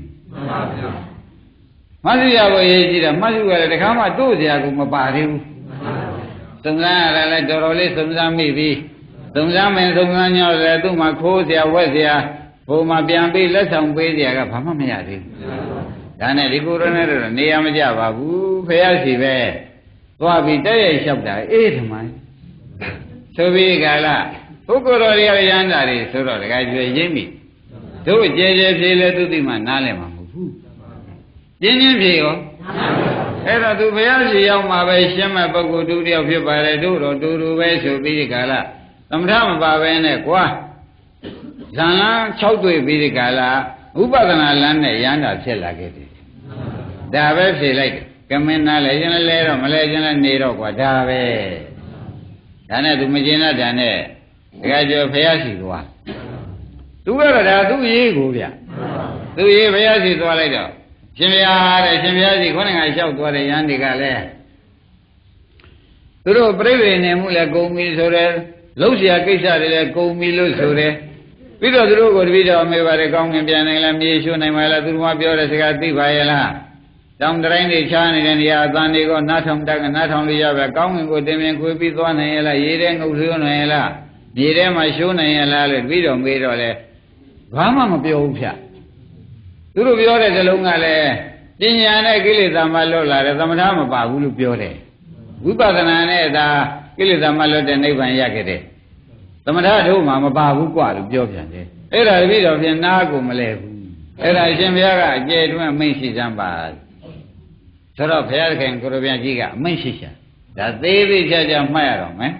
မှတ်စုရဖို့ရေးကြည့်တာမှတ်စုရတယ်တခါမှတို့စရာကမပါသေးဘူးသုံးစားရတယ်လဲတော်တော်လေးသုံးစားမိပြီသုံးစားမယ်သုံးစားညောတယ်သူ့မှာခိုးစရာဝက်စရာဘုံမှာပြန်ပြီးလက်ဆောင်ပေးစရာကဘာမှမရသေးဘူးဒါနဲ့ဒီကိုယ်တော်နဲ့တော့နေရာမကျပါဘူးဖယားစီပဲသွားပြီးတဲ့ရဲ့လျှောက်တာအေးဓမ္မဆိုပြီးကလာပုဂ္ဂိုလ်တော်တွေကရဟန္တာတွေဆိုတော့တခါကျွေးရင်းပြီတို့ကြဲကြဲဖြေလဲသူသိမှနားလဲမှာမဟုတ်ဘူးပြင်းပြင်းဖြေရောအဲ့တော့သူဘုရားရှိရောက်မှာပဲရှင်းမဲ့ပုဂ္ဂိုလ်တူတယောက်ဖြစ်ပါလေတို့တော့တူတူပဲဆိုပြီးဒီကလာသမထမပါပဲနဲ့ကွာဇန်လန်း၆တွေ့ပြီးဒီကလာဥပဒနာလမ်းနဲ့ရဟန္တာဖြစ်လာခဲ့တယ်ဒါပဲဖြေလိုက်တယ်ကမင်းနားလဲရင်လဲတော့မလဲရင်လဲနေတော့ကွာဒါပဲဒါနဲ့သူမကျင်တတ်တယ်နဲ့ cái giờ phải gì qua tu cái là đã tu gì cũng vậy tu gì phải gì qua lại đó xem bia đấy xem bia gì có ngày sau qua đây anh đi cả lẽ tu rồi bây giờ này mua là cầu mi rồi đấy lâu giờ cái sao đấy là cầu mi lâu rồi bây giờ tu rồi còn bây giờ mấy bà con nghe bên này làm gì số này mà là tu mà biểu là sẽ tiếp phải là trong cái này cha này này à ta này có nát thông ta nát thông đi ra về con người của tìm mình biết toán này là gì đấy ngủ sướng này là gì đấy mà số này là rồi bây giờ bây giờ là vả mà mà biểu phải tu rồi biểu đấy là lúc nào là chính nhà này cái gì ta mà lo là ta mà tham mà bảo lúc biểu đấy Vipassana này ta cái gì ta mà lo để này bạn ya cái đấy ta mà tham đâu mà mà bảo quá lúc biểu phải đấy ấy là bây giờ phải na cũng mà lấy ấy là xem bây giờ cái chuyện mà mình chỉ dám bảo cho đó phải cái người có biện gì cả mình chỉ sao đã thế bây giờ cho mai rồi mấy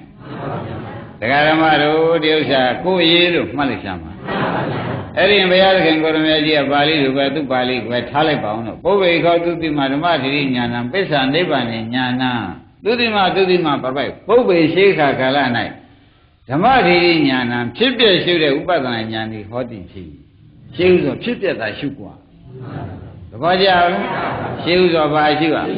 cái mà rồi điều sao cố ý rồi mà lấy sao mà ấy thì bây giờ cái người có biện gì Bali rồi cái tu Bali cái thà lại bảo nó bố vềเขาtu thì mà mà thì nhà nam bây giờ đấy bạn này nhà na tu thì mà tu thì mà bảo vậy bố về sẽ cả cả là này mà thì nhà nam tiếp biệt siêu đấy Upadana nhà này họ thì gì siêu rồi tiếp biệt là siêu quá có chưa siêu rồi bài siêu à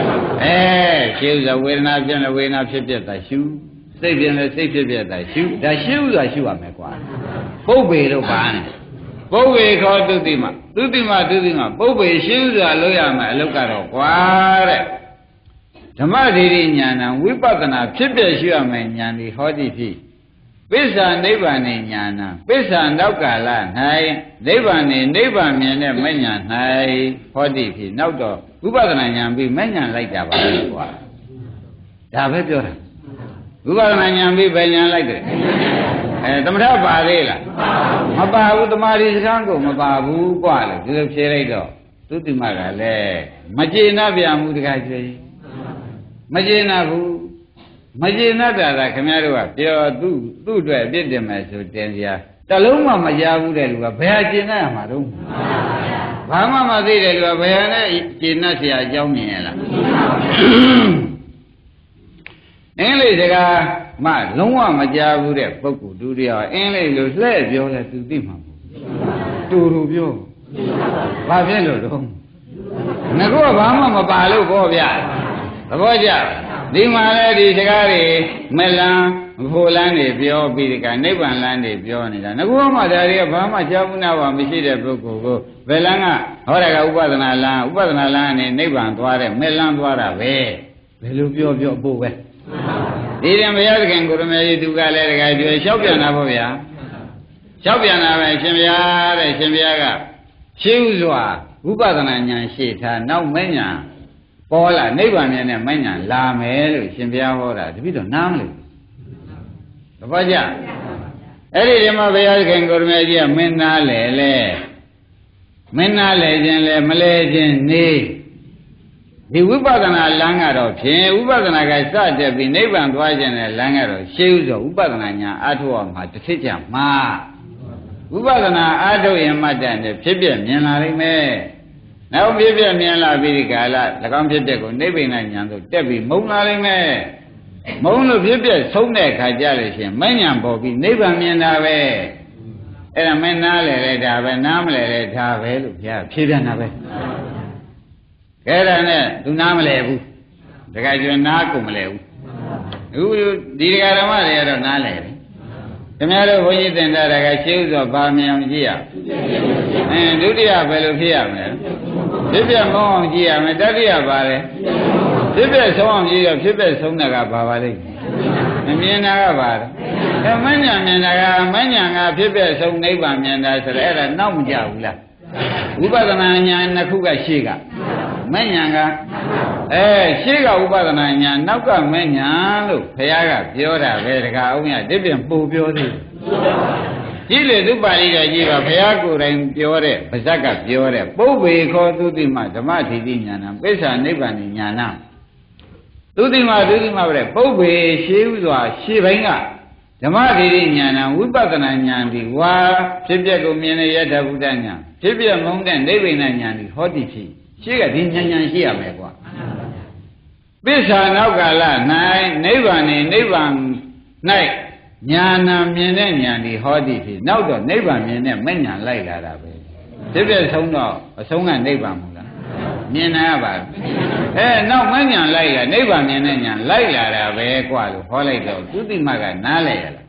ê siêu rồi quên nào chuyện là quên nào tiếp biệt là siêu xây biệt là xây tiếp biệt là siêu đã siêu rồi siêu à mấy quả bố về đâu bạn bố về khó tu thì mà tu thì mà tu thì mà bố về siêu rồi lối à mà lúc cả rồi quá đấy mà thì nhà nào Vipassana tiếp biệt siêu à mấy nhà thì họ thì gì bây giờ nếu bạn này nhà nào bây giờ đâu cả là này nếu bạn này nếu bạn miền này mấy nhà này họ đi thì đâu đó Vipassana nhà bị mấy nhà lại trả vào quá trả phải chưa Vipassana nhà bị mấy nhà lại đấy tâm thái bà đây là mà bà bu tâm đi sang cũng mà bà bu quá là cứ chơi đây đó tôi tìm mà cái này mà chơi na bây giờ mua cái gì mà chơi na bu mà chỉ nói là cái này rồi, giờ tu tu rồi biết được mà số tiền gì à? Ta lúc mà mà giao vụ đấy rồi, bây giờ chỉ nói mà đúng. Bà mà mà đi đấy rồi, bây giờ này chỉ nói gì à, giao miệng là. Anh lấy cái mà lúc mà mà giao vụ đấy, bốc cụ tu đi à, anh lấy lúc lấy biểu là tu đi mà. Tu rồi biểu, bà biết rồi đúng. Nếu có bà mà mà bà lúc có biết, có chưa? Đi mà lại đi cái gì mấy lần vô lần đi biểu bị cái này bạn lần đi biểu này là nó cũng mà đây là bà mà cháu nào mà mình chỉ để bố cô về lần à họ là cái Upadana là Upadana là này này bạn toa đấy mấy lần toa ra về về lúc biểu biểu bố về đi đến bây giờ cái người mà đi tu cái này cái chuyện sáu biển nào bây giờ sáu biển nào vậy xem bây giờ đây xem bây giờ cái siêu rồi Upadana nhà sĩ thà nấu mấy nhà bỏ là nếu bạn này mấy nhà làm rồi xem bây giờ ra thì biết được nam rồi, đúng không chứ? Ấy thì mà bây giờ cái người mà gì mình na lệ lệ, mình na lệ trên lệ mà lệ trên ní, thì Upadana lăng ở đó, thì Upadana cái sao chứ vì nếu bạn nói trên này lăng ở đó, siêu rồi Upadana nhà ở đâu mà chỉ thích chả mà, Upadana ở đâu em mà trên này phía bên miền nào đấy mẹ. Nếu biết biết miền là vì cái là là con biết biết của nếu bên này nhà tôi chắc vì mông là đấy mẹ mông nó biết biết sống này khai ra là gì mấy nhà bảo vì nếu bên miền nào về ấy là mấy ná lệ lệ đà về nám lệ lệ đà về lúc giờ biết biết nào về cái đó này tôi nám lệ bu cái chuyện ná cũng lệ bu ừ đi cái đó mà lệ đó ná lệ cái này là bây giờ tên là cái chiếu rồi ba miền gì à ừ đối đi à về lúc kia mà biết biết mong gì à mà đã đi à bà đấy biết biết sống gì à biết biết sống là cái bà bà đấy miền nào cái bà đấy cái mấy nhà miền nào cái mấy nhà cái biết biết sống này bà miền nào sẽ là nông giàu là Upadana nhà nó không có gì cả mấy nhà cái ê gì cả Upadana nhà nó có mấy nhà luôn phải cái biểu ra về cái ông nhà biết biết bù biểu đi chỉ là tu bà đi là gì mà phải cô này biểu đấy phải sao cả biểu đấy bố về khó tu thì mà怎么thì đi nhà nào bây giờ nếu bạn nhà nào tu thì mà tu thì mà vậy bố về siêu rồi siêu bánh à怎么thì đi nhà nào Vipassana nhà thì qua tiếp biết của miền này ya dhabu ta nhà tiếp biết mong đến nếu bên này nhà thì khó thì gì siêu cái thì nhà nhà siêu à mấy quả bây giờ nào cả là này nếu bạn này nếu bạn này ညာနာမြင်တဲ့ညာဒီဟောတိဖြစ်နောက်တော့နိဗ္ဗာန်မြင်တဲ့မညာလိုက်လာတာပဲဖြစ်ဖြစ်ဆုံးတော့အဆုံးကနိဗ္ဗာန်မဟုတ်လားမြင်နာပါအဲနောက်မညာလိုက်လာနိဗ္ဗာန်မြင်တဲ့ညာလိုက်လာတာပဲกว่าလို့ဟောလိုက်တော့သူတိမကနားလဲရလား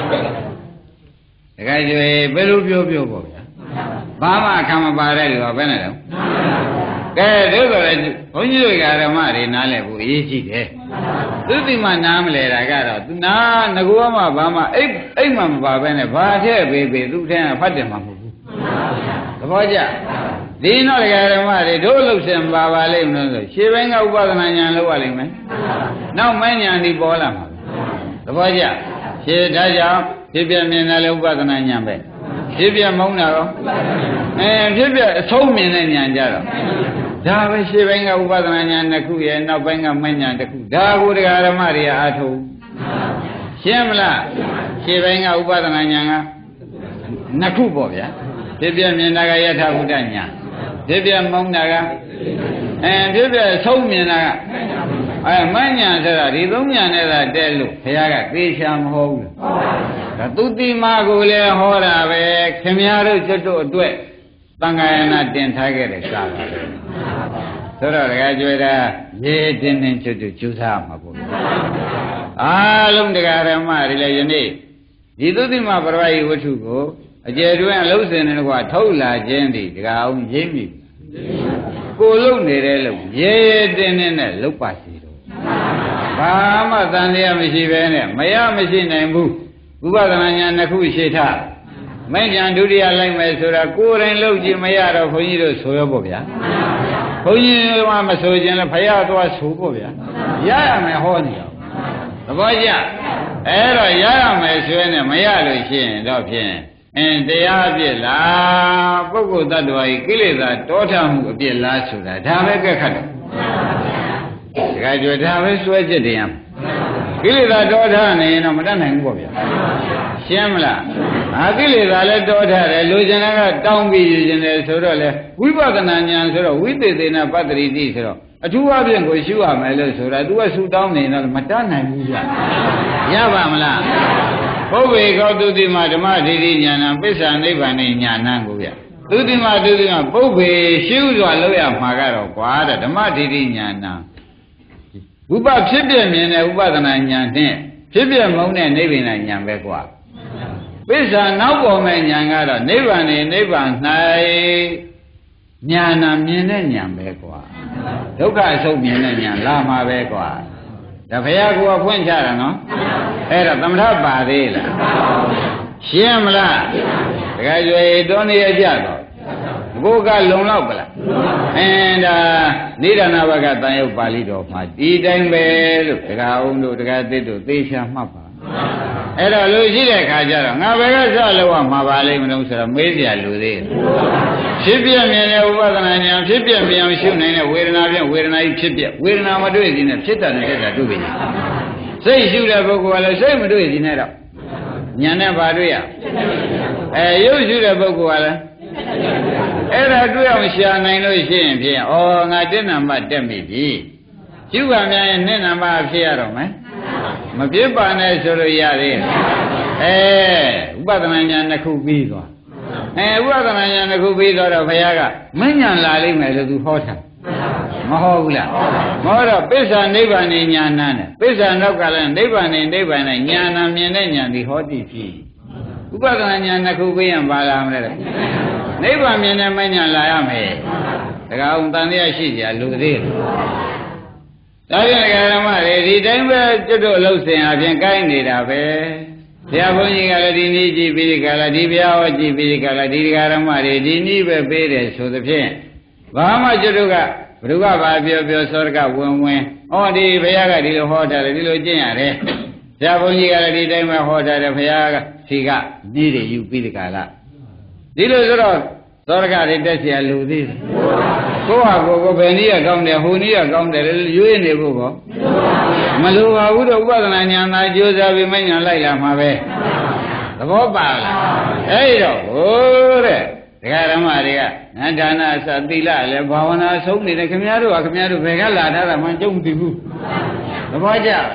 တခါကျွေဘယ်လိုပြောပြောပေါ့ဗျာဘာမှအခါမပါတဲ့လူကဘယ်နဲ့လဲကဲတို့ဆိုလည်းဘုန်းကြီးတွေကဓမ္မတွေနားလဲဖို့အရေးကြီးတယ်သူတိမနားမလဲတာကတော့သူနာငကူမှဘာမှအိတ်အိတ်မှမပါပဲနဲ့ဘာထည့်ပေးပေးသူထဲကဖတ်တယ်မှမဟုတ်ဘူးသဘောကျဒီတော့ဓမ္မတွေတို့လှုပ်ရှင်ပါပါလိမ့်မလို့ဆိုရှေးပိုင်းကဥပဒနာဉာဏ်လောက်ရလိမ့်မယ်နောက်မဉာဏ်ဒီပေါ်လာမှာသဘောကျရှေးဒါကြောင့်ဖြစ်ပြမြင်တယ်လေဥပဒနာဉာဏ်ပဲဖြစ်ပြမုန်းတာရောအဲဖြစ်ပြအဆုံးမြင်တဲ့ဉာဏ်ကြတော့ဒါပဲရှေ့ပိုင်းကဥပဒနာဉာဏ်တစ်ခုရဲ့နောက်ပိုင်းကမဉဏ်တစ်ခုဒါကိုတရားဓမ္မတွေအားထုတ်ရှင်းမလားရှေ့ပိုင်းကဥပဒနာဉာဏ်ကနှစ်ခုပေါ့ဗျာဖြစ်ပြမြင်တာကယထာဘုဒ္ဓဉာဏ်ဖြစ်ပြမုန်းတာကအဲဖြစ်ပြဆုံးမြင်တာကအဲမဉဏ်ဆိုတာဒီသုံးဉာဏ်နဲ့သာတဲလို့ဘုရားကသေချာမဟုတ်ဘူးဒါသူတိမာကိုလည်းဟောတာပဲခင်ဗျားတို့ကျွတ်တို့အတွက်သံဃာယနာတင်ထားခဲ့တဲ့စာပါပဲဆိုတော့တခါကျွေးတာရေတင်းတင်းကျွတ်ကျွတ်ကျူးစားမှာပေါ့အားလုံးတရားဓမ္မတွေလည်းယနေ့ဒီသုတိမပရဝိဝတ္ထုကိုအကျယ်တွင်အလုံးစင်တဲ့ကွာထုတ်လာခြင်းဒီတရားအောင်ရင်းမိကိုလုံနေတဲ့လို့ရေတင်းတင်းနဲ့လုတ်ပါစီတော့ဘာမှတန်တရားမရှိပဲနဲ့မရမရှိနိုင်ဘူးဥပဒနာညာနှစ်ခုရှိထားမဉ္ဇဉ်ဒုတိယလိုက်မယ်ဆိုတာကိုယ်တိုင်လုပ်ကြည့်မရတော့ခွန်ကြီးတို့ဆိုရောပေါ့ဗျာခွန်ကြီးကမဆိုခြင်းလဲဖယားသွားဆိုပေါ့ဗျာရရမယ်ဟောနေအောင်သဘောကျအဲ့တော့ရရမယ်ဆွဲနဲ့မရလို့ရှိရင်တော့ဖြင့်အင်းတရားအပြစ်လားပုဂ္ဂိုလ်တ attva ကြီးကိလေသာတောထမှုအပြစ်လားဆိုတာဒါပဲကက်ခတ်တယ်တခါကျွတ်ဒါပဲဆွဲချက်တရားကိလေသာတောထနေရင်တော့မတတ်နိုင်ဘူးပေါ့ဗျာရှင်းမလားအာကိလေသာလည်းတောထတယ်လူကျင်ကတောင်းပြီးယူကျင်တယ်ဆိုတော့လေဝိပဿနာဉာဏ်ဆိုတော့ဝိသေသေနပတ္တိတိဆိုတော့အထူးအဖြင့်ကိုရှုရမယ်လို့ဆိုတာ तू ကဆူတောင်းနေတော့မတတ်နိုင်ဘူးဗျာရပါမလားပုဗ္ဗေကောတုတိမဓမ္မဒိဋ္ဌိဉာဏံပစ္ဆာနိဗ္ဗာန်ဉာဏံကိုဗျာတုတိမတုတိမပုဗ္ဗေရှုစွာလောက်ရမှာကတော့ကွာတဲ့ဓမ္မဒိဋ္ဌိဉာဏံဥပဖြစ်ပြမြင်တဲ့ဥပဒနာဉာဏ်နဲ့ဖြစ်ပြမုန်းတဲ့နိဗ္ဗာန်ဉာဏ်ပဲကွာပစ္ဆာနောက်ပေါ်မဲ့ဉာဏ်ကတော့နိဗ္ဗာန်နဲ့နိဗ္ဗာန်၌ဉာဏ်မြင်တဲ့ဉာဏ်ပဲကွာဒုက္ခအဆုတ်မြင်တဲ့ဉာဏ်လာမှာပဲကွာဒါဘုရားကဖွင့်ချတာနော်အဲ့ဒါသမထပါသေးလားရှင်းမလားတခါကျွေတောနေရကြတော့ဘုကလုံလောက်ပလားအင်းဒါနိဒာနဘကတန်ရုပ်ပါဠိတော်မှာဒီတိုင်းပဲလို့တခါအောင်တို့တခါသစ်တို့သေချာမှတ်ပါအဲ့တော့လူရှိတဲ့ခါကျတော့ငါဘယ်ကစလို့မှာပါလိမ့်မလို့ဆိုတော့မေးစရာလူသေးတယ်ဖြစ်ပြမြင်တဲ့ဥပဒနာဉာဏ်ဖြစ်ပြမြင်အောင်ရှုနိုင်တဲ့ဝေဒနာဖြင့်ဝေဒနာကြီးဖြစ်ပြဝေဒနာမတွေ့သေးနဲ့ဖြစ်တာနဲ့ဖြစ်တာတွေ့ပြီစိတ်ရှုတဲ့ပုဂ္ဂိုလ်ကလည်းစိတ်မတွေ့သေးနဲ့တော့ဉာဏ်နဲ့ဘာတွေ့ရအဲရုပ်ရှုတဲ့ပုဂ္ဂိုလ်ကလည်းအဲ့ဒါတွေ့အောင်ရှာနိုင်လို့ရှိရင်ဖြင့်ဩငါတက်နံပါတ်တက်မိပြီရှုပါများရင်နှစ်နံပါတ်ဖြစ်ရတော့မယ်မပြစ်ပါနဲ့ဆိုလို့ရသေးတယ်အဲဥပဒနာဉာဏ်တစ်ခုပြီးသွားအဲဥပဒနာဉာဏ်တစ်ခုပြီးသွားတော့ဘုရားကမဉဏ်လာလိမ့်မယ်လို့သူဟောတာမဟုတ်ဘူးလားမဟုတ်တော့ပစ္ဆာနိဗ္ဗာန်ဉာဏ်နဲ့ပစ္ဆာနောက်ကလည်းနိဗ္ဗာန်နဲ့နိဗ္ဗာန်နဲ့ဉာဏ်နာမြင်တဲ့ဉာဏ်ဒီဟောတိဖြစ်ဥပဒနာဉာဏ်တစ်ခုပြီးရင်ပါလာမလဲနိဗ္ဗာန်မြင်တဲ့မဉဏ်လာရမယ်တခါအောင်တန်တရားရှိကြလူသေးတယ်ဒါပြန်ဓမ္မတွေဒီတိုင်းပဲကျွတ်တို့လှုပ်ရှင်အပြင်ကိုင်းနေတာပဲဆရာဘုန်းကြီးကလည်းဒီနည်းကြည့်ပြီးဒီကလာဒီဘုရားဟောကြည့်ပြီးဒီကလာဒီဓမ္မတွေဒီနည်းပဲပေးတယ်ဆိုသဖြင့်ဘာမှကျွတ်တို့ကဘုရားဘာပြောပြောစောရကဝင်ဝင်ဩဒီဘုရားကဒီလိုဟောထားတယ်ဒီလိုကျင့်ရတယ်ဆရာဘုန်းကြီးကလည်းဒီတိုင်းပဲဟောထားတယ်ဘုရားကဒီကဒီတွေယူပြီးဒီကလာဒီလိုဆိုတော့သောရကတွေတက်เสียလူသေးတယ်ကိုယ့်ဟာကိုယ်ကိုဘယ်နည်းကောင်းတယ်ဟိုနည်းကောင်းတယ်ရွေးနေဖို့ကောမလိုပါဘူးတော့ဥပဒနာဉာဏ်သာကြိုးစားပြီးမဉာဏ်လိုက်လာမှာပဲသဘောပါလားအဲ့တော့ဟိုတဲ့ဒကာဓမ္မတွေကငါဒါနအစသီလလည်းဘာဝနာဆုံးနေတယ်ခင်ဗျားတို့ကခင်ဗျားတို့ဘယ်ကလာတာမှကြုံမသိဘူးသဘောကျ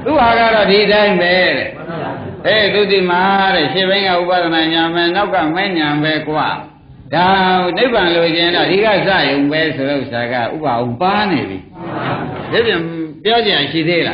သူဟာကတော့ဒီတိုင်းပဲတဲ့အေးသူဒီမှာတဲ့ရှင်းဘင်းကဥပဒနာညာမယ်နောက်ကမဲညာပဲကွာဒါနိဗ္ဗာန်လိုချင်တော့ဒီကစရုံပဲဆိုတော့ဥစ္စာကဥပအောင်ပါနေပြီဒါပြန်ပြောကြရင်ရှိသေးလား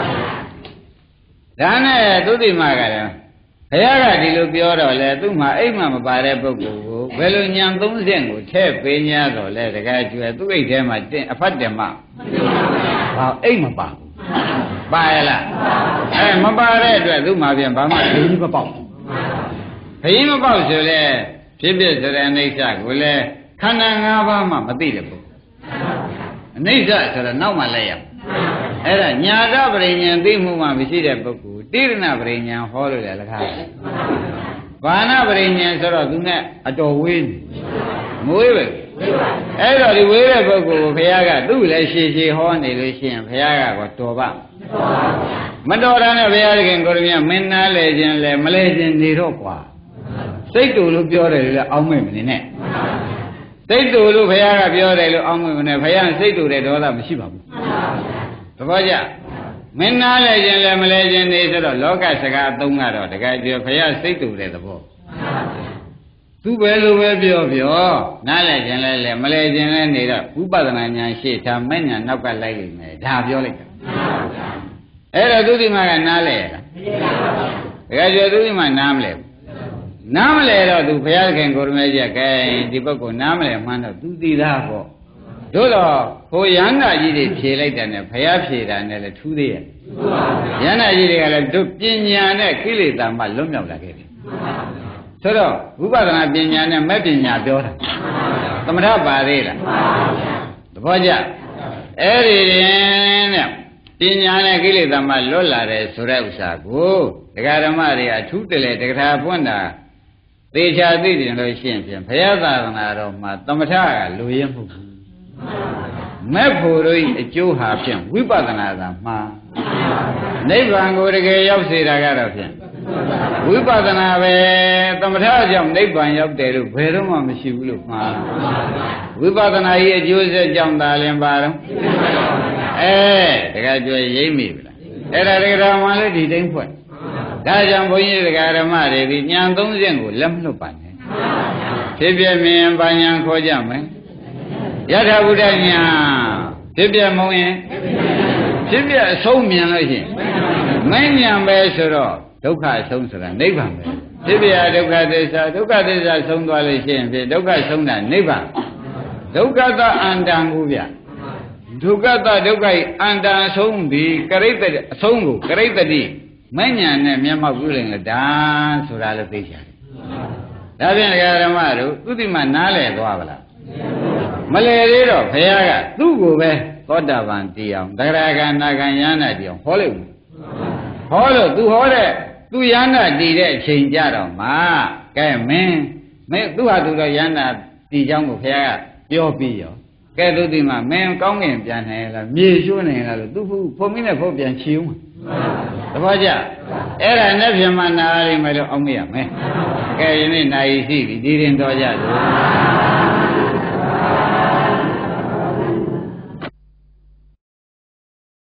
ဒါနဲ့သူဒီမှာကလည်းဘုရားကဒီလိုပြောတော့လေသူ့မှာအိမ်မှာမပါတဲ့ပုဂ္ဂိုလ်ကိုဘယ်လိုညံသုံးဆင့်ကိုထည့်ပေး냐တော့လေတကယ်ကျွဲသူ့အိတ်ထဲမှာတင်အဖတ်တယ်မဘာအိမ်မပါဘူးပါရလားအဲမပါတဲ့အတွက်သူ့မှာပြန်ဘာမှခရီးမပေါက်ခရီးမပေါက်ဆိုလေဖြစ်ဖြစ်စရအိဋ္ဌကိုလေခန္ဓာ၅ပါးမှမသိတဲ့ပုဂ္ဂိုလ်အိဋ္ဌဆိုတော့နောက်မှလဲရအဲ့ဒါညာတပရိညာသိမှုမှမရှိတဲ့ပုဂ္ဂိုလ်တိရဏပရိညာဟောလို့လေလခါဘာနာပရိညာဆိုတော့သူနဲ့အတော်ဝေးနေမဝေးပဲအဲ့တော့ဒီဝေးတဲ့ပုဂ္ဂိုလ်ကိုဘုရားကသူ့လည်းရှည်ရှည်ဟောနေလို့ရှိရင်ဘုရားကတော့တော်ပါမတော်တာနဲ့ဘုရားသခင်ကိုရမြမင်းနာလဲခြင်းလဲမလဲခြင်းနေတော့ကွာစိတ်တူလို့ပြောတယ်လေအောင်းမိတ်မနေနဲ့စိတ်တူလို့ဘုရားကပြောတယ်လို့အောင်းမိတ်မနေဘုရားစိတ်တူတဲ့ဒေါသမရှိပါဘူးသဘောကျမင်းနာလဲခြင်းလဲမလဲခြင်းနေဆိုတော့လောကစကားအသုံးကတော့တကယ်ပြောဘုရားစိတ်တူတဲ့သဘောသူပဲလိုပဲပြောပြောနားလဲခြင်းလဲလဲမလဲခြင်းလဲနေတော့ဝိပဿနာဉာဏ်ရှေ့ထားမဲ့ဉာဏ်နောက်ကလိုက်လိမ့်မယ်ဒါပြောလိုက်တာအဲ့တော့သူဒီမှာကနားလဲရလားတကယ်ပြောသူဒီမှာနားမလဲဘူးနားမလဲတော့သူဘုရားခင်ကိုရမေကြီးကဲဒီပုဂ္ဂိုလ်နားမလဲမှန်းတော့သူသိသားပေါ့တို့တော့ဟိုရဟန္တာကြီးတွေဖြေလိုက်တယ်နဲ့ဘုရားဖြေတာနဲ့လည်းထူးသေးရဲ့ရဟန္တာကြီးတွေကလည်းတို့ပညာနဲ့ကိလေသာမှလွတ်မြောက်လာခဲ့တယ်ဆိုတော့ဝိပဿနာပညာနဲ့မဲ့ပညာပြောတာသမထပါသေးလားသဘောကျအဲ့ဒီရင်နဲ့ပညာနဲ့ကိလေသာမှလွတ်လာတယ်ဆိုတဲ့ဥစ္စာကိုဒကာဓမ္မတွေအထူးတလေတက္ကထာဖွင့်တာသေချာသိတယ်လို့ရှင်းဖြင့်ဘုရားသာသနာတော်မှာသမထကလူရင်းမှုမဲ့ဖို့တို့အကျိုးဟာဖြင့်ဝိပဿနာသာမှာနိဗ္ဗာန်ကိုတကယ်ရောက်စေတာကတော့ဖြင့်ဝိပဿနာပဲသမထကြောင့်နိဗ္ဗာန်ရောက်တယ်လို့ဘယ်တော့မှမရှိဘူးလို့မှာဝိပဿနာရဲ့အကျိုးဆက်ကြောင့်သာလင်ပါတော့အဲတကယ်ကြွရိမ့်မိပြီလားအဲ့ဒါတကယ်တော့မှလည်းဒီတိုင်းဖွင့်ဒါကြောင့်ဘုန်းကြီးဒကာဓမ္မတွေဒီဉာဏ်သုံးဆင့်ကိုလက်မလွတ်ပါနဲ့ဖြစ်ပြမြင်ပါဉာဏ်ခေါ်ကြမယ်ယထာဘုဒ္ဓဉာဏ်ဖြစ်ပြမုံရင်ဖြစ်ပြအဆုံးမြင်လို့ရှိရင်မဉဏ်ပဲဆိုတော့ဒုက္ခအဆုံးဆိုတာနိဗ္ဗာန်ပဲဖြစ်ပြဒုက္ခသစ္စာဒုက္ခသစ္စာဆုံးသွားလို့ရှိရင်ဖြစ်ဒုက္ခဆုံးတာနိဗ္ဗာန်ဒုက္ခသအန္တံကိုဗျဒုက္ခသဒုက္ခဤအန္တံအဆုံးဒီကရိတ္တအဆုံးကိုကရိတ္တတိမဉဏ်နဲ့မျက်မှောက်ပြုလိုက်တာဆိုတာလည်းသိချင်တယ်ဒါဖြင့်ဓမ္မတို့သူတိမှနားလည်သွားပါလားမလဲသေးတော့ဘုရားကသူ့ကိုပဲသောတာပန်တည်အောင်သရဂါနာဂံယန္တာတည်အောင်ဟောလိုက်ဘူးဟောလို့သူဟောတဲ့သူယန္တာတည်တဲ့အချိန်ကြတော့မှကဲမင်းမင်းသူ့ဟာသူတော့ယန္တာတည်ကြောင်းကိုဘုရားကပြောပြီးရောကဲသူဒီမှာမင်းကောင်းငင်ပြန်နိုင်လားမြေရွှွနေလားလို့သူဖုံမင်းနဲ့ဖုံပြန်ချီအောင်တပည့်ကြအဲ့ဒါနဲ့ပြန်မနာရမယ်လို့အောင်မရမယ်ကဲယနေ့နိုင်ရှိပြီဒီရင်တော်ကြလို့